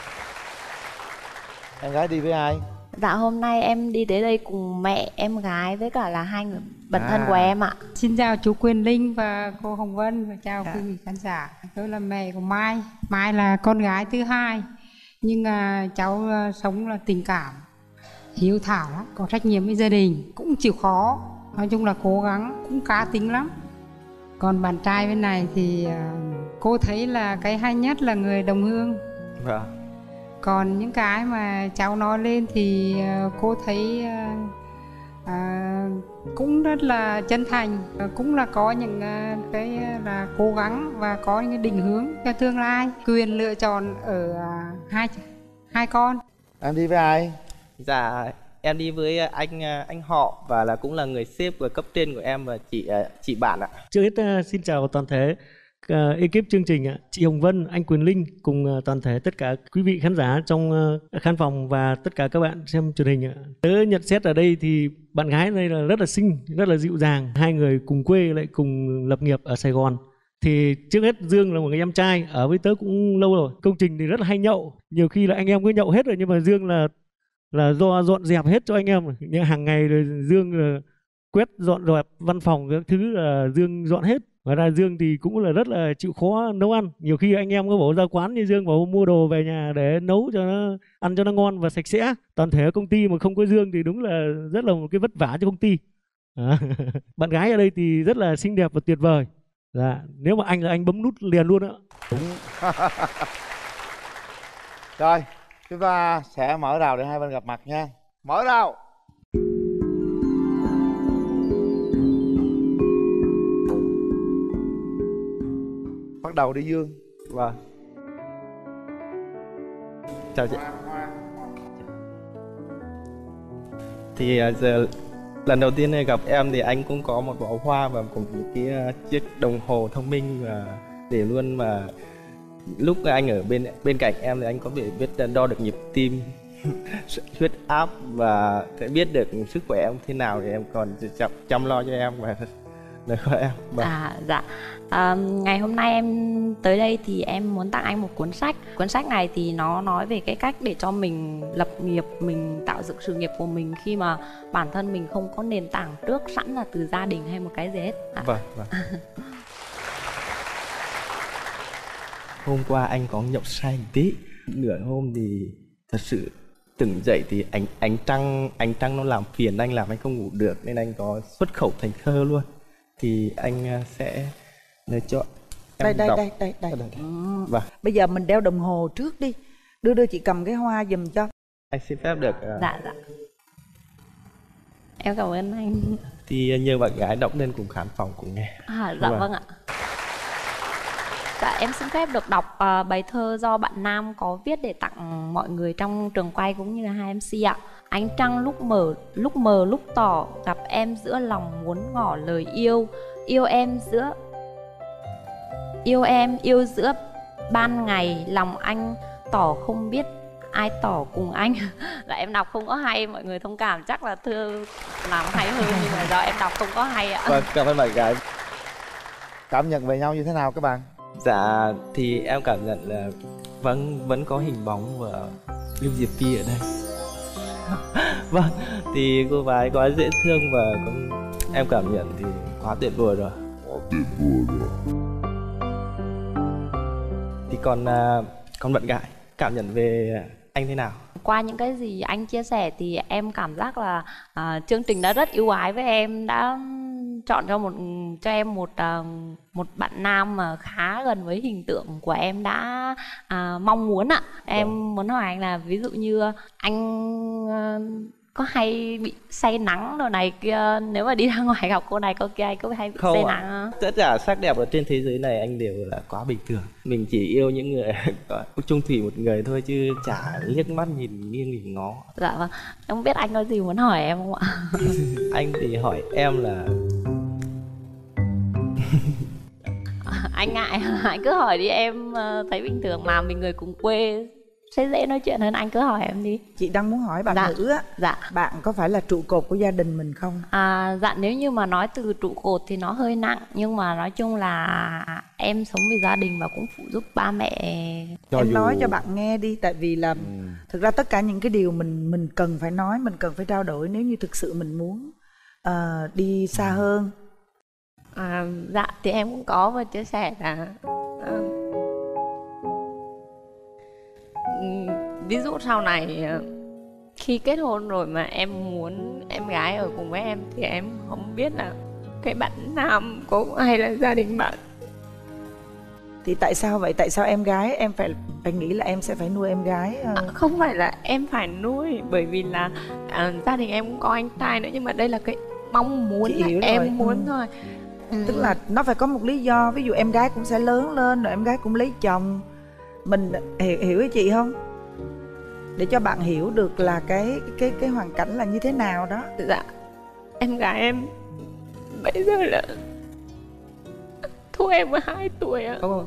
Em gái đi với ai? Dạ hôm nay em đi tới đây cùng mẹ, em gái với cả là hai người bạn À. thân của em ạ. Xin chào chú Quyền Linh và cô Hồng Vân và chào Dạ. quý vị khán giả. Tôi là mẹ của Mai. Mai là con gái thứ hai. Nhưng à, cháu à, sống là tình cảm, hiếu thảo lắm, có trách nhiệm với gia đình, cũng chịu khó. Nói chung là cố gắng, cũng cá tính lắm. Còn bạn trai bên này thì à, cô thấy là cái hay nhất là người đồng hương. Vâng. Còn những cái mà cháu nói lên thì à, cô thấy à, à, cũng rất là chân thành, à, cũng là có những à, cái à, là cố gắng và có những cái định hướng cho tương lai, quyền lựa chọn ở à, hai hai con. Em đi với ai? Dạ em đi với anh anh họ và là cũng là người sếp và cấp trên của em và chị chị bạn ạ. Trước hết uh, xin chào toàn thể uh, ekip chương trình ạ, chị Hồng Vân, anh Quyền Linh cùng uh, toàn thể tất cả quý vị khán giả trong uh, khán phòng và tất cả các bạn xem truyền hình ạ. Tớ nhận xét ở đây thì bạn gái đây là rất là xinh, rất là dịu dàng, hai người cùng quê lại cùng lập nghiệp ở Sài Gòn. Thì trước hết Dương là một người em trai ở với tớ cũng lâu rồi, công trình thì rất là hay nhậu, nhiều khi là anh em cứ nhậu hết rồi nhưng mà Dương là là do dọn dẹp hết cho anh em, nhưng hàng ngày rồi Dương là quét dọn dẹp văn phòng các thứ là Dương dọn hết. Ngoài ra Dương thì cũng là rất là chịu khó nấu ăn, nhiều khi anh em có bảo ra quán như Dương bảo mua đồ về nhà để nấu cho nó ăn cho nó ngon và sạch sẽ. Toàn thể ở công ty mà không có Dương thì đúng là rất là một cái vất vả cho công ty. À, bạn gái ở đây thì rất là xinh đẹp và tuyệt vời. Dạ, nếu mà anh là anh bấm nút liền luôn ạ. Đúng. Rồi, chúng ta sẽ mở rào để hai bên gặp mặt nha. Mở rào. Bắt đầu đi Dương. Vâng. Chào chị. Thì uh, giờ lần đầu tiên gặp em thì anh cũng có một bó hoa và cùng một cái uh, chiếc đồng hồ thông minh và để luôn mà lúc anh ở bên bên cạnh em thì anh có thể biết đo được nhịp tim, huyết áp và sẽ biết được sức khỏe em thế nào thì em còn chăm, chăm lo cho em và đời của em. Và... À dạ. À, ngày hôm nay em tới đây thì em muốn tặng anh một cuốn sách. Cuốn sách này thì nó nói về cái cách để cho mình lập nghiệp, mình tạo dựng sự nghiệp của mình khi mà bản thân mình không có nền tảng trước sẵn là từ gia đình hay một cái gì hết. À. Vâng, vâng. Hôm qua anh có nhậu say một tí, nửa hôm thì thật sự tỉnh dậy thì ánh ánh trăng ánh trăng nó làm phiền anh, làm anh không ngủ được nên anh có xuất khẩu thành thơ luôn. Thì anh sẽ để cho đây em đây, đọc. đây đây đây đây. Ừ. Vâng. Bây giờ mình đeo đồng hồ trước đi. Đưa đưa chị cầm cái hoa giùm cho. Anh xin phép được. Uh... Dạ dạ. Em cảm ơn anh. Thì nhờ bạn gái đọc lên cùng khán phòng cùng nghe. À, dạ vâng. vâng ạ. Dạ em xin phép được đọc uh, bài thơ do bạn Nam có viết để tặng mọi người trong trường quay cũng như là hai em xê ạ. Ánh trăng lúc mờ lúc mờ lúc tỏ, gặp em giữa lòng muốn ngỏ lời yêu. Yêu em giữa Yêu em yêu giữa ban ngày, lòng anh tỏ không biết ai tỏ cùng anh. Là em đọc không có hay, mọi người thông cảm, chắc là thơ làm hay hơn nhưng mà do em đọc không có hay ạ. Vâng, cảm ơn bạn gái. Cảm nhận về nhau như thế nào các bạn? Dạ thì em cảm nhận là vẫn vẫn có hình bóng của Lưu Diệp Phi ở đây. Vâng, thì cô gái quá dễ thương và cũng em cảm nhận thì quá tuyệt vời rồi. Quá tuyệt vời rồi. Thì còn còn bạn gái cảm nhận về anh thế nào? Qua những cái gì anh chia sẻ thì em cảm giác là uh, chương trình đã rất ưu ái với em, đã chọn cho một cho em một uh, một bạn nam mà khá gần với hình tượng của em đã uh, mong muốn ạ. Em vâng. muốn hỏi anh là ví dụ như anh uh, có hay bị say nắng đồ này kia, nếu mà đi ra ngoài gặp cô này cô kia anh có hay bị không say ạ. nắng không? Tất cả sắc đẹp ở trên thế giới này anh đều là quá bình thường. Mình chỉ yêu những người chung thủy một người thôi chứ chả liếc mắt nhìn nghiêng nhìn ngó. Dạ vâng. Không biết anh có gì muốn hỏi em không ạ? Anh thì hỏi em là anh ngại, anh cứ hỏi đi, em thấy bình thường mà, mình người cùng quê sẽ dễ nói chuyện hơn, anh cứ hỏi em đi. Chị đang muốn hỏi bạn dạ. nữ á, dạ. bạn có phải là trụ cột của gia đình mình không? À, dạ nếu như mà nói từ trụ cột thì nó hơi nặng, nhưng mà nói chung là em sống vì gia đình và cũng phụ giúp ba mẹ. Cho em dù... nói cho bạn nghe đi, tại vì là ừ. thực ra tất cả những cái điều mình mình cần phải nói, mình cần phải trao đổi nếu như thực sự mình muốn uh, đi xa hơn. À, dạ thì em cũng có và chia sẻ là uh, ví dụ sau này khi kết hôn rồi mà em muốn em gái ở cùng với em thì em không biết là cái bạn nam có hay là gia đình bạn. Thì tại sao vậy? Tại sao em gái em phải phải nghĩ là em sẽ phải nuôi em gái? À, không phải là em phải nuôi, bởi vì là à, gia đình em cũng có anh trai nữa, nhưng mà đây là cái mong muốn em rồi. muốn ừ. thôi. Ừ. Tức là nó phải có một lý do, ví dụ em gái cũng sẽ lớn lên rồi em gái cũng lấy chồng. Mình hiểu, hiểu ý chị không? Để cho bạn hiểu được là cái cái cái hoàn cảnh là như thế nào đó. Dạ. Em gái em bây giờ là thua em hai tuổi ạ. Không.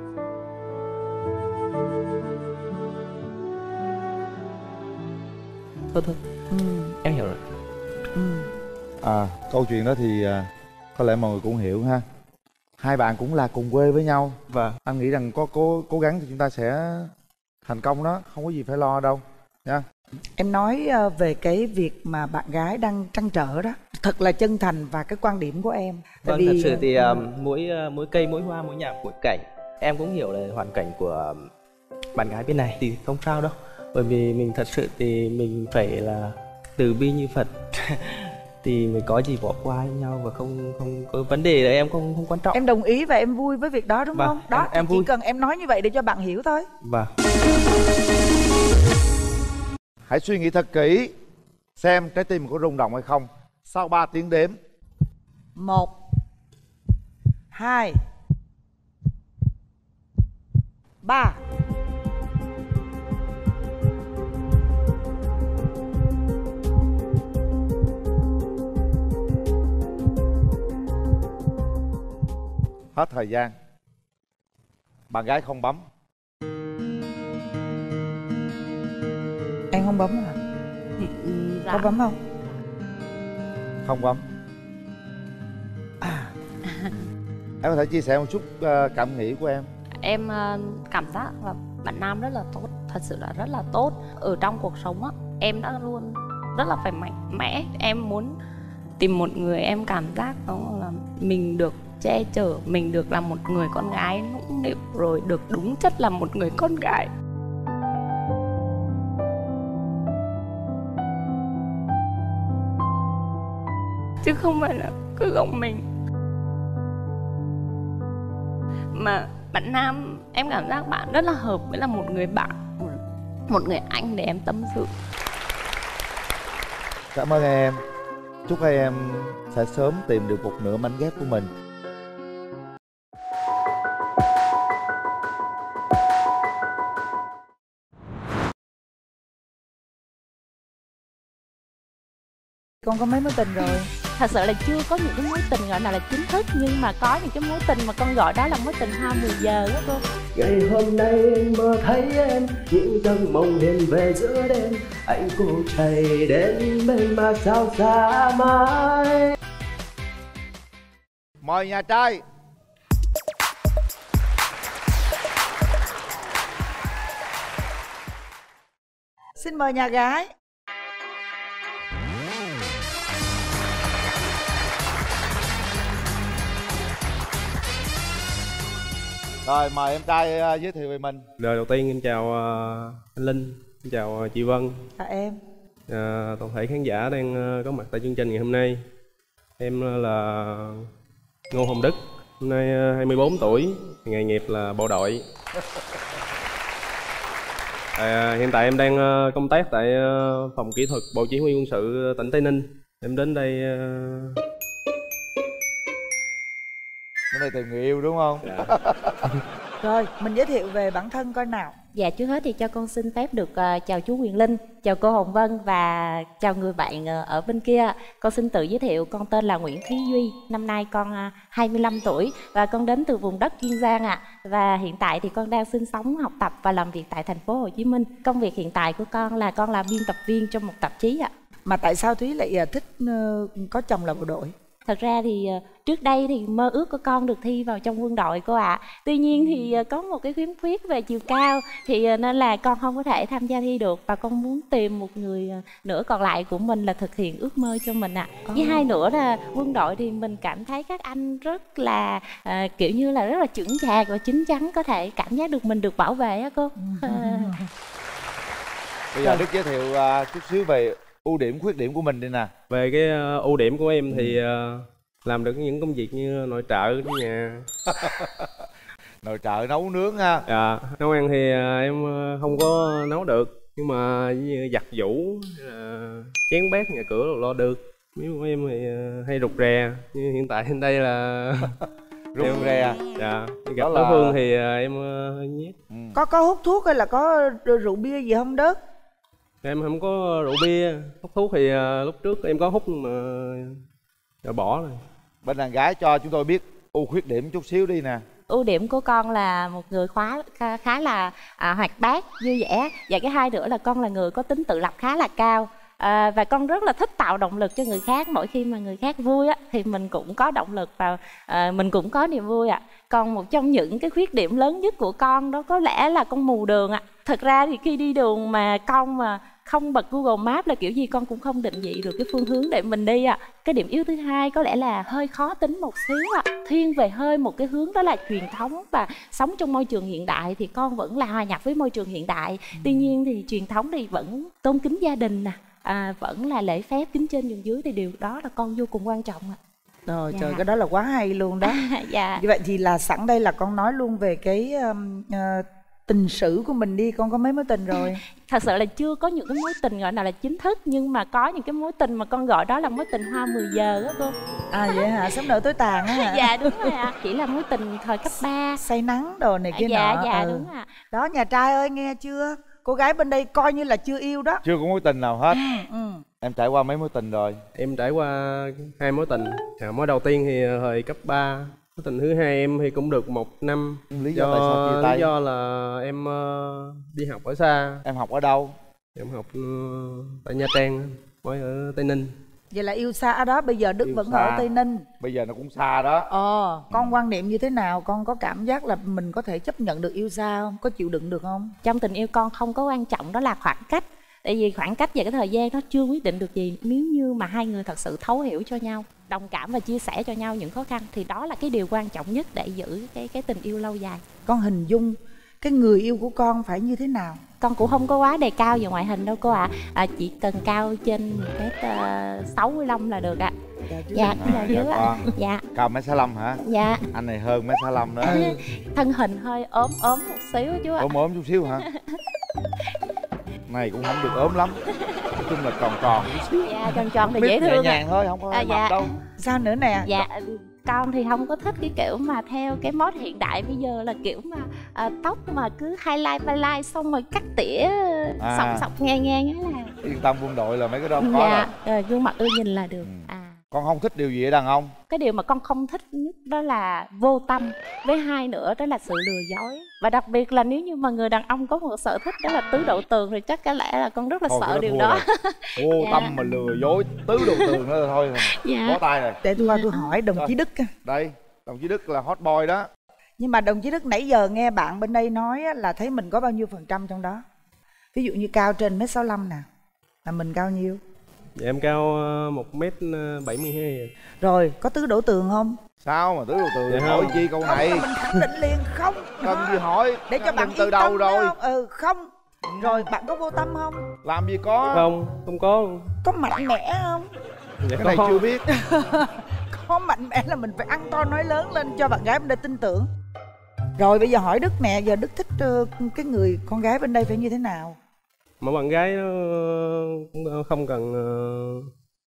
Thôi thôi. Ừ. Em hiểu rồi. Ừ. À, câu chuyện đó thì có lẽ mọi người cũng hiểu ha. Hai bạn cũng là cùng quê với nhau. Vâng. Anh nghĩ rằng có cố cố gắng thì chúng ta sẽ thành công đó, không có gì phải lo đâu nha. Em nói về cái việc mà bạn gái đang trăn trở đó, thật là chân thành và cái quan điểm của em. Vâng, vì... thật sự thì uh, mỗi uh, mỗi cây, mỗi hoa, mỗi nhà, mỗi cảnh. Em cũng hiểu là hoàn cảnh của uh, bạn gái bên này thì không sao đâu. Bởi vì mình thật sự thì mình phải là từ bi như Phật. thì người có gì bỏ qua cho nhau và không không có vấn đề là em không không quan trọng. Em đồng ý và em vui với việc đó đúng Vâng, không? Đó, em- em chỉ vui. cần em nói như vậy để cho bạn hiểu thôi. Vâng. Hãy suy nghĩ thật kỹ xem trái tim có rung động hay không. Sau ba tiếng đếm. Một, hai, ba. Hết thời gian. Bạn gái không bấm. Em không bấm hả? Dạ. Có bấm không? Không bấm. Em có thể chia sẻ một chút ờ, cảm nghĩ của em. Em ờ, cảm giác là bạn nam rất là tốt, thật sự là rất là tốt. Ở trong cuộc sống á, em đã luôn rất là phải mạnh mẽ. Em muốn tìm một người em cảm giác đó là mình được che chở, mình được là một người con gái nũng nịu, rồi được đúng chất là một người con gái. Chứ không phải là cứ gồng mình. Mà bạn nam em cảm giác bạn rất là hợp với là một người bạn, một người anh để em tâm sự. Cảm ơn em. Chúc hai em sẽ sớm tìm được một nửa mảnh ghép của mình. Con có mấy mối tình rồi? Thật sự là chưa có những cái mối tình gọi nào là chính thức, nhưng mà có những cái mối tình mà con gọi đó là mối tình hai mươi giờ đó cô. Ngày hôm nay anh mơ thấy em, những giấc mộng hiện về giữa đêm. Anh cố chạy đến bên mà sao xa mãi. Mời nhà trai. Xin mời nhà gái. Rồi mời em trai uh, giới thiệu về mình. Lời đầu tiên em chào uh, anh Linh, em chào uh, chị Vân, Chào em. uh, toàn thể khán giả đang uh, có mặt tại chương trình ngày hôm nay. Em uh, là Ngô Hồng Đức, hôm nay uh, hai mươi bốn tuổi, nghề nghiệp là bộ đội. uh, hiện tại em đang uh, công tác tại uh, phòng kỹ thuật Bộ Chỉ huy Quân sự tỉnh Tây Ninh. Em đến đây uh... Đến đây tìm người yêu đúng không? Dạ. Rồi, mình giới thiệu về bản thân coi nào. Dạ, trước hết thì cho con xin phép được uh, chào chú Quyền Linh, chào cô Hồng Vân và chào người bạn uh, ở bên kia. Con xin tự giới thiệu, con tên là Nguyễn Thúy Duy, năm nay con uh, hai mươi lăm tuổi và con đến từ vùng đất Kiên Giang ạ. À. Và hiện tại thì con đang sinh sống, học tập và làm việc tại thành phố Hồ Chí Minh. Công việc hiện tại của con là con là biên tập viên trong một tạp chí ạ. À. Mà tại sao Thúy lại uh, thích uh, có chồng là bộ đội? Thật ra thì trước đây thì mơ ước của con được thi vào trong quân đội cô ạ. À. Tuy nhiên thì có một cái khiếm khuyết về chiều cao thì nên là con không có thể tham gia thi được, và con muốn tìm một người nữa còn lại của mình là thực hiện ước mơ cho mình ạ. À. Với hai nữa là quân đội thì mình cảm thấy các anh rất là à, kiểu như là rất là chững chạc và chín chắn, có thể cảm giác được mình được bảo vệ á cô. Bây giờ Đức giới thiệu uh, chút xíu về ưu điểm khuyết điểm của mình đi nè. Về cái uh, ưu điểm của em thì uh, làm được những công việc như nội trợ ở nhà. Nội trợ nấu nướng ha. Dạ, nấu ăn thì uh, em uh, không có nấu được, nhưng mà như giặt giũ, uh, chén bát nhà cửa lo được. Nếu của em thì uh, hay rụt rè, như hiện tại trên đây là rụt rè. Dạ, gặp đó đối là... phương thì uh, em uh, hơi nhát. Ừ. Có có hút thuốc hay là có rượu bia gì không Đức? Em không có rượu bia, hút thuốc thì uh, lúc trước em có hút mà rồi bỏ rồi. Bên đàn gái cho chúng tôi biết ưu khuyết điểm chút xíu đi nè. Ưu điểm của con là một người khá khá, khá là à, hoạt bát, vui vẻ. Và cái hai nữa là con là người có tính tự lập khá là cao. À, và con rất là thích tạo động lực cho người khác. Mỗi khi mà người khác vui á, thì mình cũng có động lực và à, mình cũng có niềm vui ạ. À. Còn một trong những cái khuyết điểm lớn nhất của con đó có lẽ là con mù đường ạ. À. Thật ra thì khi đi đường mà con mà không bật Google Maps là kiểu gì con cũng không định vị được cái phương hướng để mình đi ạ. À. Cái điểm yếu thứ hai có lẽ là hơi khó tính một xíu ạ. À. Thiên về hơi một cái hướng đó là truyền thống, và sống trong môi trường hiện đại thì con vẫn là hòa nhập với môi trường hiện đại. Tuy nhiên thì truyền thống thì vẫn tôn kính gia đình nè, à, vẫn là lễ phép kính trên nhường dưới thì điều đó là con vô cùng quan trọng ạ. Rồi Dạ. trời, cái đó là quá hay luôn đó. Dạ. Như vậy thì là sẵn đây là con nói luôn về cái um, uh, tình sử của mình đi. Con có mấy mối tình rồi? Thật sự là chưa có những cái mối tình gọi là, là chính thức, nhưng mà có những cái mối tình mà con gọi đó là mối tình hoa mười giờ đó cô. À vậy hả? Sớm nở tối tàn á hả? Dạ đúng rồi ạ. Chỉ là mối tình thời cấp ba. Say nắng đồ này kia Dạ nọ. dạ ừ. đúng ạ. Đó, nhà trai ơi nghe chưa? Cô gái bên đây coi như là chưa yêu đó. Chưa có mối tình nào hết. Ừ, ừ. Em trải qua mấy mối tình rồi? Em trải qua hai mối tình. À, mối đầu tiên thì thời cấp ba. Mối tình thứ hai em thì cũng được một năm. Lý do tại sao chia tay? Lý do là em uh, đi học ở xa. Em học ở đâu? Em học uh, tại Nha Trang, mới ở Tây Ninh. Vậy là yêu xa đó, bây giờ Đức Yêu vẫn xa. ở Tây Ninh. Bây giờ nó cũng xa đó. Ờ, con quan niệm như thế nào? Con có cảm giác là mình có thể chấp nhận được yêu xa không? Có chịu đựng được không? Trong tình yêu con không có quan trọng đó là khoảng cách. Tại vì khoảng cách và cái thời gian nó chưa quyết định được gì. Nếu như mà hai người thật sự thấu hiểu cho nhau, đồng cảm và chia sẻ cho nhau những khó khăn, thì đó là cái điều quan trọng nhất để giữ cái cái tình yêu lâu dài. Con hình dung cái người yêu của con phải như thế nào? Con cũng không có quá đề cao về ngoại hình đâu cô ạ. à. à, Chỉ cần cao trên một mét sáu mươi lăm là được ạ. Dạ, À, là dạ dưới ạ. con. Dạ. Cao mét sáu lăm hả? Dạ. Anh này hơn mét sáu lăm nữa. Thân hình hơi ốm ốm một xíu chú ạ. Ốm ốm chút xíu hả? Này cũng không được ốm lắm. Nói chung là tròn tròn chút xíu. Dạ, tròn tròn thì Biết dễ nhẹ thương nhàng ạ. thôi, không có À, mập dạ. đâu. Sao nữa nè? Dạ, con thì không có thích cái kiểu mà theo cái mốt hiện đại bây giờ là kiểu mà à, tóc mà cứ highlight highlight xong rồi cắt tỉa À. sọc sọc ngang ngang á là. Yên tâm quân đội là mấy cái đó không có Dạ, đâu. rồi gương mặt ưa nhìn là được. À, Con không thích điều gì ở đàn ông? cái điều mà con không thích nhất đó là vô tâm, với hai nữa đó là sự lừa dối. Và đặc biệt là nếu như mà người đàn ông có một sở thích đó là tứ độ tường thì chắc có lẽ là con rất là Thôi, sợ cái đó điều thua đó. rồi. Vô Dạ. tâm mà lừa dối tứ đồ tường nữa là thôi. Dạ. Bó tay rồi. Để tôi qua tôi hỏi đồng Rồi. chí Đức. Đây, đồng chí Đức là hot boy đó. Nhưng mà đồng chí Đức nãy giờ nghe bạn bên đây nói á, là thấy mình có bao nhiêu phần trăm trong đó? Ví dụ như cao trên mét sáu lăm nè, là mình cao nhiêu? Dạ, em cao một mét bảy mươi hai. Rồi, có tứ đổ tường không? Sao mà tứ đồ tường? Dạ Hỏi không. chi câu Không này? là mình khẳng định liền không. Cần gì hỏi? Để cho Khẳng bạn định từ yên đầu tâm rồi. phải không? Ừ, không. Rồi, bạn có vô tâm không? Làm gì có? Không, không có. Có mạnh mẽ không? Dạ, Cái này có. chưa biết. Có mạnh mẽ là mình phải ăn to nói lớn lên cho bạn gái bên đây tin tưởng. Rồi bây giờ hỏi Đức nè, giờ Đức thích uh, cái người con gái bên đây phải như thế nào? Mà bạn gái nó cũng không cần uh,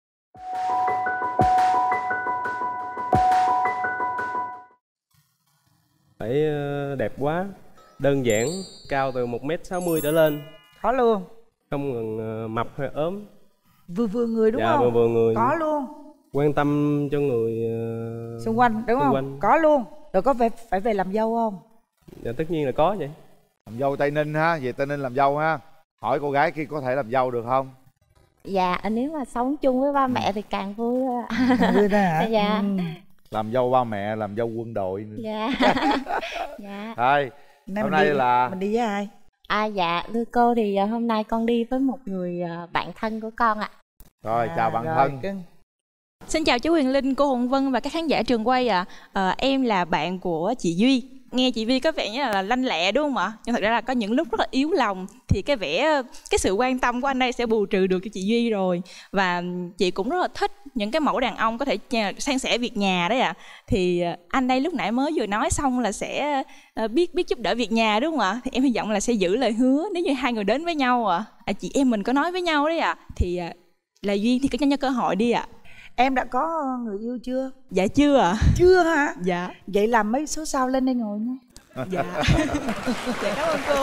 phải uh, đẹp quá, đơn giản, cao từ một mét sáu mươi trở lên. Có luôn. Không cần uh, mập hay ốm. Vừa vừa người đúng Dạ, không? vừa vừa người. Có luôn. Quan tâm cho người uh, Xung quanh đúng xung không? quanh. Có luôn. Rồi có phải phải về làm dâu không? Dạ, tất nhiên là có vậy. Làm dâu Tây Ninh ha, về Tây Ninh làm dâu ha. Hỏi cô gái kia có thể làm dâu được không? Dạ, nếu mà sống chung với ba mẹ thì càng vui đó ạ. Vui đó hả? Dạ. Ừ. Làm dâu ba mẹ, làm dâu quân đội nữa. Dạ. Dạ. Thôi, Nay hôm mình nay đi, là mình đi với ai? À dạ, thưa cô thì à, hôm nay con đi với một người à, bạn thân của con ạ. Rồi, À, chào bạn rồi, thân. cưng. Xin chào chú Huyền Linh, cô Hồng Vân và các khán giả trường quay ạ. À. À, em là bạn của chị Duy. Nghe chị Vi có vẻ như là lanh lẹ đúng không ạ? Nhưng thật ra là có những lúc rất là yếu lòng. Thì cái vẻ, cái sự quan tâm của anh đây sẽ bù trừ được cho chị Duy rồi. Và chị cũng rất là thích những cái mẫu đàn ông có thể san sẻ việc nhà đấy ạ. À. Thì anh đây lúc nãy mới vừa nói xong là sẽ biết biết giúp đỡ việc nhà đúng không ạ? Thì em hy vọng là sẽ giữ lời hứa nếu như hai người đến với nhau ạ. À. À, chị em mình có nói với nhau đấy ạ. À. Thì là Duyên thì cứ cho cơ hội đi ạ. À. Em đã có người yêu chưa? Dạ chưa ạ. À. Chưa hả? Dạ. Vậy làm mấy số sau lên đây ngồi nha. Dạ. Dạ cảm ơn cô.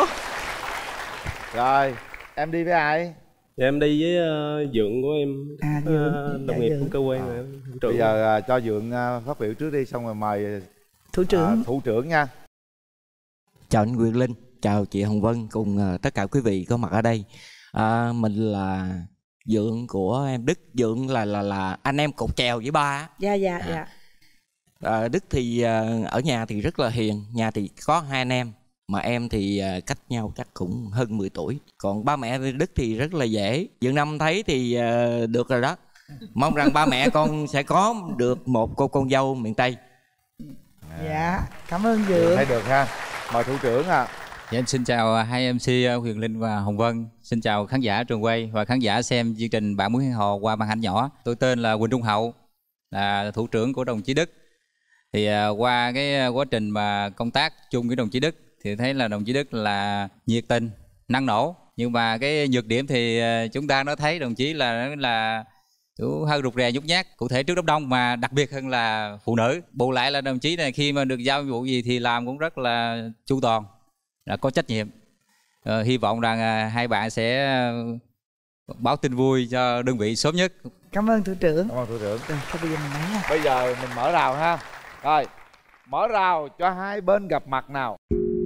Rồi, em đi với ai? Dạ, em đi với uh, Dượng của em. À, Dượng. Uh, đồng Dạ, nghiệp Dượng. của cơ quan. À. Trưởng. Bây giờ uh, cho Dượng uh, phát biểu trước đi, xong rồi mời thủ trưởng. Uh, thủ trưởng nha. Chào anh Quyền Linh, chào chị Hồng Vân cùng uh, tất cả quý vị có mặt ở đây. Uh, mình là Dượng của em Đức. Dượng là là là anh em cột chèo với ba. Dạ dạ à. dạ. À, Đức thì uh, ở nhà thì rất là hiền, nhà thì có hai anh em, mà em thì uh, cách nhau chắc cũng hơn mười tuổi. Còn ba mẹ Đức thì rất là dễ. Dượng Năm thấy thì uh, được rồi đó. Mong rằng ba mẹ con sẽ có được một cô con dâu miền Tây. À. Dạ, cảm ơn Dượng. Thấy được ha. Mời thủ trưởng à. Dạ, em xin chào hai em xê Huyền Linh và Hồng Vân. Xin chào khán giả trường quay và khán giả xem chương trình Bạn Muốn Hẹn Hò qua màn ảnh nhỏ. Tôi tên là Quỳnh Trung Hậu, là thủ trưởng của đồng chí Đức. Thì uh, qua cái quá trình mà công tác chung với đồng chí Đức thì thấy là đồng chí Đức là nhiệt tình, năng nổ. Nhưng mà cái nhược điểm thì uh, chúng ta nó thấy đồng chí là là hơi rụt rè nhút nhát, cụ thể trước đám đông, mà đặc biệt hơn là phụ nữ. Bù lại là đồng chí này khi mà được giao vụ gì thì làm cũng rất là chu toàn, là có trách nhiệm. Uh, hy vọng rằng uh, hai bạn sẽ uh, báo tin vui cho đơn vị sớm nhất. Cảm ơn thủ trưởng. Cảm ơn thủ trưởng. Rồi, thôi bây giờ mình nói nha. Bây giờ mình mở rào ha. Rồi, mở rào cho hai bên gặp mặt nào.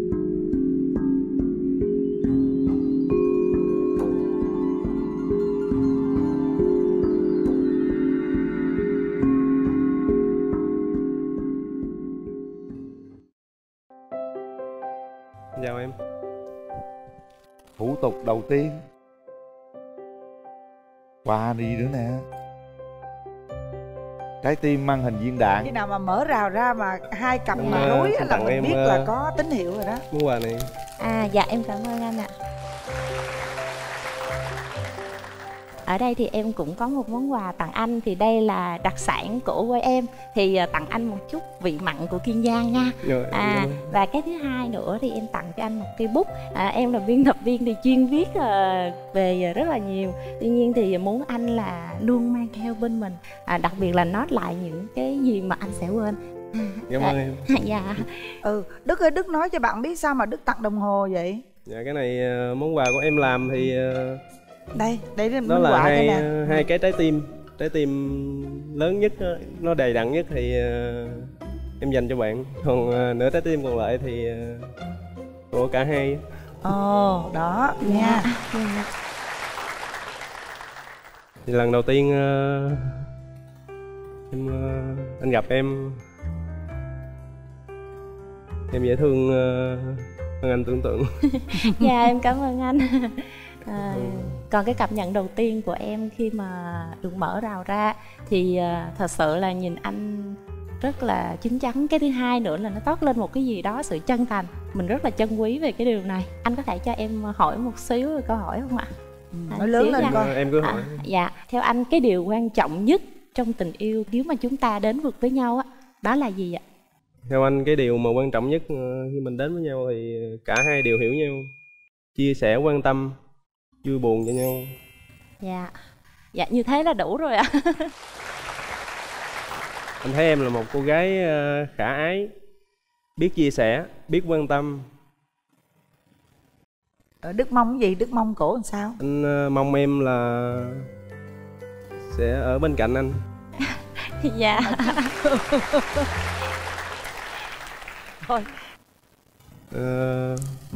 Chào em. Thủ tục đầu tiên, qua đi nữa nè. Trái tim mang hình viên đạn. Khi nào mà mở rào ra mà hai cặp Đúng mà rồi, nối xin là tặng mình em, biết uh, là có tín hiệu rồi đó. Món quà này. À dạ em cảm ơn anh ạ. Ở đây thì em cũng có một món quà tặng anh. Thì đây là đặc sản của quê em. Thì tặng anh một chút vị mặn của Kiên Giang nha. Rồi, à, Và cái thứ hai nữa thì em tặng cho anh một cây bút. à, Em là biên tập viên thì chuyên viết uh, về rất là nhiều. Tuy nhiên thì muốn anh là luôn mang theo bên mình, à, đặc biệt là note lại những cái gì mà anh sẽ quên. Cảm ơn em. Dạ. Ừ, Đức ơi, Đức nói cho bạn biết sao mà Đức tặng đồng hồ vậy? Dạ cái này uh, món quà của em làm thì uh, Đây, đây là đó món là quà hai, đây nè. hai cái trái tim. Trái tim lớn nhất, nó đầy đặn nhất thì uh, em dành cho bạn. Còn uh, nửa trái tim còn lại thì uh, của cả hai. Ồ, đó nha. Dạ. Thì lần đầu tiên uh, em uh, anh gặp em, em dễ thương uh, hơn anh tưởng tượng. Dạ em cảm ơn anh. À, còn cái cảm nhận đầu tiên của em khi mà được mở rào ra thì uh, thật sự là nhìn anh rất là chín chắn. Cái thứ hai nữa là nó toát lên một cái gì đó sự chân thành. Mình rất là trân quý về cái điều này. Anh có thể cho em hỏi một xíu câu hỏi không ạ? Ừ, nói lớn lên con. À, em cứ hỏi. À, dạ, theo anh cái điều quan trọng nhất trong tình yêu nếu mà chúng ta đến vực với nhau á, đó là gì ạ? Theo anh cái điều mà quan trọng nhất khi mình đến với nhau thì cả hai đều hiểu nhau, chia sẻ quan tâm, vui buồn cho nhau. Dạ, dạ như thế là đủ rồi ạ. Anh thấy em là một cô gái khả ái, biết chia sẻ, biết quan tâm. Đức mong cái gì? Đức mong cổ làm sao? Anh mong em là sẽ ở bên cạnh anh. Dạ. Thôi. Ờ...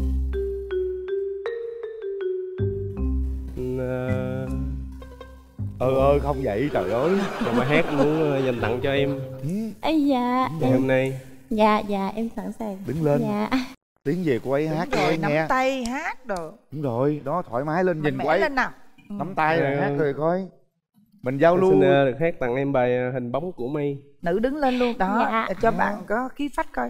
Ừ ơi không vậy trời ơi. Còn bài hát muốn dành tặng cho em. Ây dạ. Ngày hôm nay. Dạ dạ em sẵn sàng. Đứng lên. Dạ. Tiếng về cô ấy hát cho rồi, ấy nắm nghe. tay hát đồ. Đúng rồi, đó thoải mái lên nhìn cô ấy. lên nào. Nắm tay rồi Ừ. hát rồi coi. Mình giao lưu. Xin uh, được hát tặng em bài Hình Bóng Của Mây. Nữ đứng lên luôn đó. Dạ. Cho bạn có khí phách coi.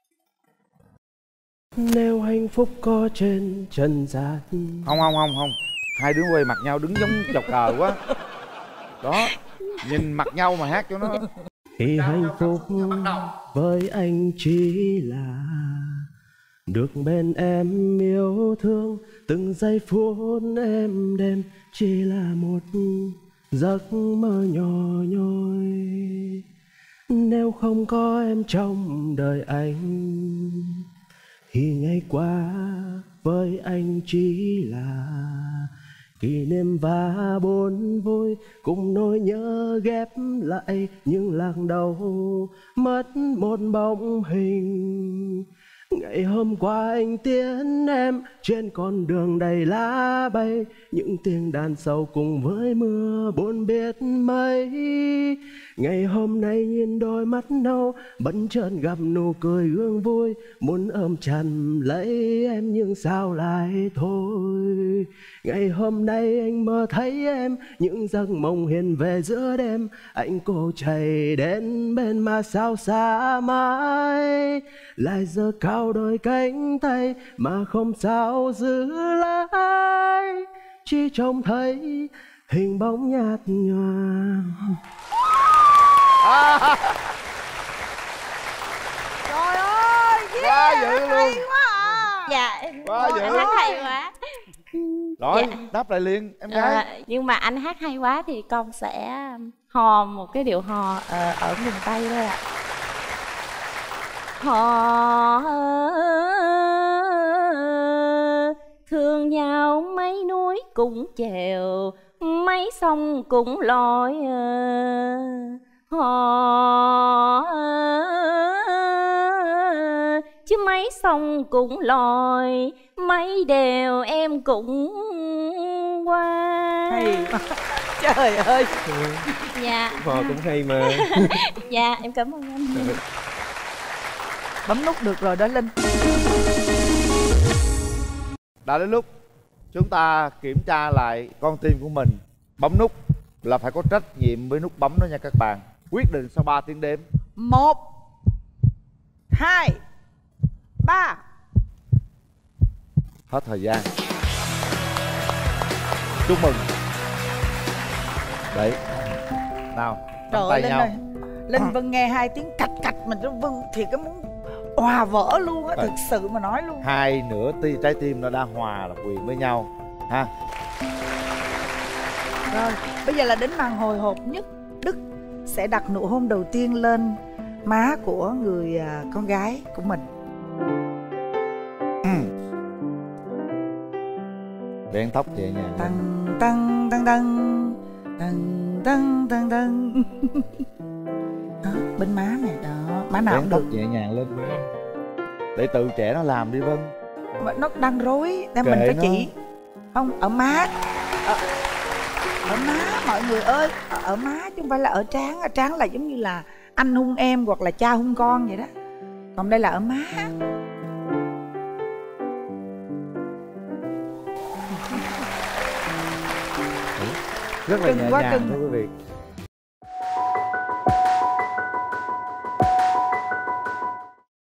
Nếu hạnh phúc có trên trần gian. Không không không không. Hai đứa quay mặt nhau đứng giống chọc cờ quá. Đó, nhìn mặt nhau mà hát cho nó. Thì hạnh phúc với anh chỉ là được bên em yêu thương, từng giây phút em đêm chỉ là một giấc mơ nhỏ nhoi. Nếu không có em trong đời anh thì ngày qua với anh chỉ là kỷ niệm và buồn vui, cùng nỗi nhớ ghép lại những làng đầu mất một bóng hình. Ngày hôm qua anh tiễn em trên con đường đầy lá bay, những tiếng đàn sầu cùng với mưa buồn biết mấy. Ngày hôm nay nhìn đôi mắt nâu bất chợt gặp nụ cười gương vui, muốn ôm chặt lấy em nhưng sao lại thôi. Ngày hôm nay anh mơ thấy em, những giấc mộng hiện về giữa đêm, anh cố chạy đến bên mà sao xa mãi, lại giơ cao đôi cánh tay mà không sao giữ lại. chỉ trông thấy hình bóng nhạt nhòa. À. Trời ơi, quá dữ luôn, hay quá à. Dạ em, quá dữ, anh hát hay quá. Rồi Dạ. đáp lại liền em gái. À, nhưng mà anh hát hay quá thì con sẽ hò một cái điệu hò ở, ở miền Tây thôi ạ. Hò thương nhau mấy núi cũng chèo, mấy sông cũng lội. Hò chứ mấy sông cũng lội, mấy đèo em cũng qua. Hay quá. Trời ơi. Dạ. Hò cũng hay mà. Dạ em cảm ơn anh. Bấm nút được rồi đó Linh. Đã đến lúc chúng ta kiểm tra lại con tim của mình. Bấm nút là phải có trách nhiệm với nút bấm đó nha các bạn. Quyết định sau ba tiếng đếm. Một, hai, ba. Hết thời gian. Chúc mừng. Đấy. Nào, Trời nắm ơi tay Linh nhau. ơi, Linh Vân nghe hai tiếng cạch cạch mình Vân thì cái muốn hòa vỡ luôn á, Rồi. thực sự mà nói luôn. Hai nửa ti trái tim nó đã hòa là quyền với nhau ha. Rồi, bây giờ là đến màn hồi hộp nhất. Đức sẽ đặt nụ hôn đầu tiên lên má của người à, con gái của mình. Vén tóc nhẹ nhàng. Tăng tăng tăng tăng tăng tăng tăng tăng. Đó, bên má mẹ đó, má nào Vén cũng tóc được. nhẹ nhàng lên. Để tự trẻ nó làm đi Vân. Mà nó đang rối, nên Kệ mình phải nó. chỉ. Không, ở má. Ở, ở má mọi người ơi, ở, ở má chứ không phải là ở trán. Ở trán là giống như là anh hung em hoặc là cha hung con vậy đó. Còn đây là ở má. Rất là Cưng nhẹ quá nhàng cưng. thưa quý vị.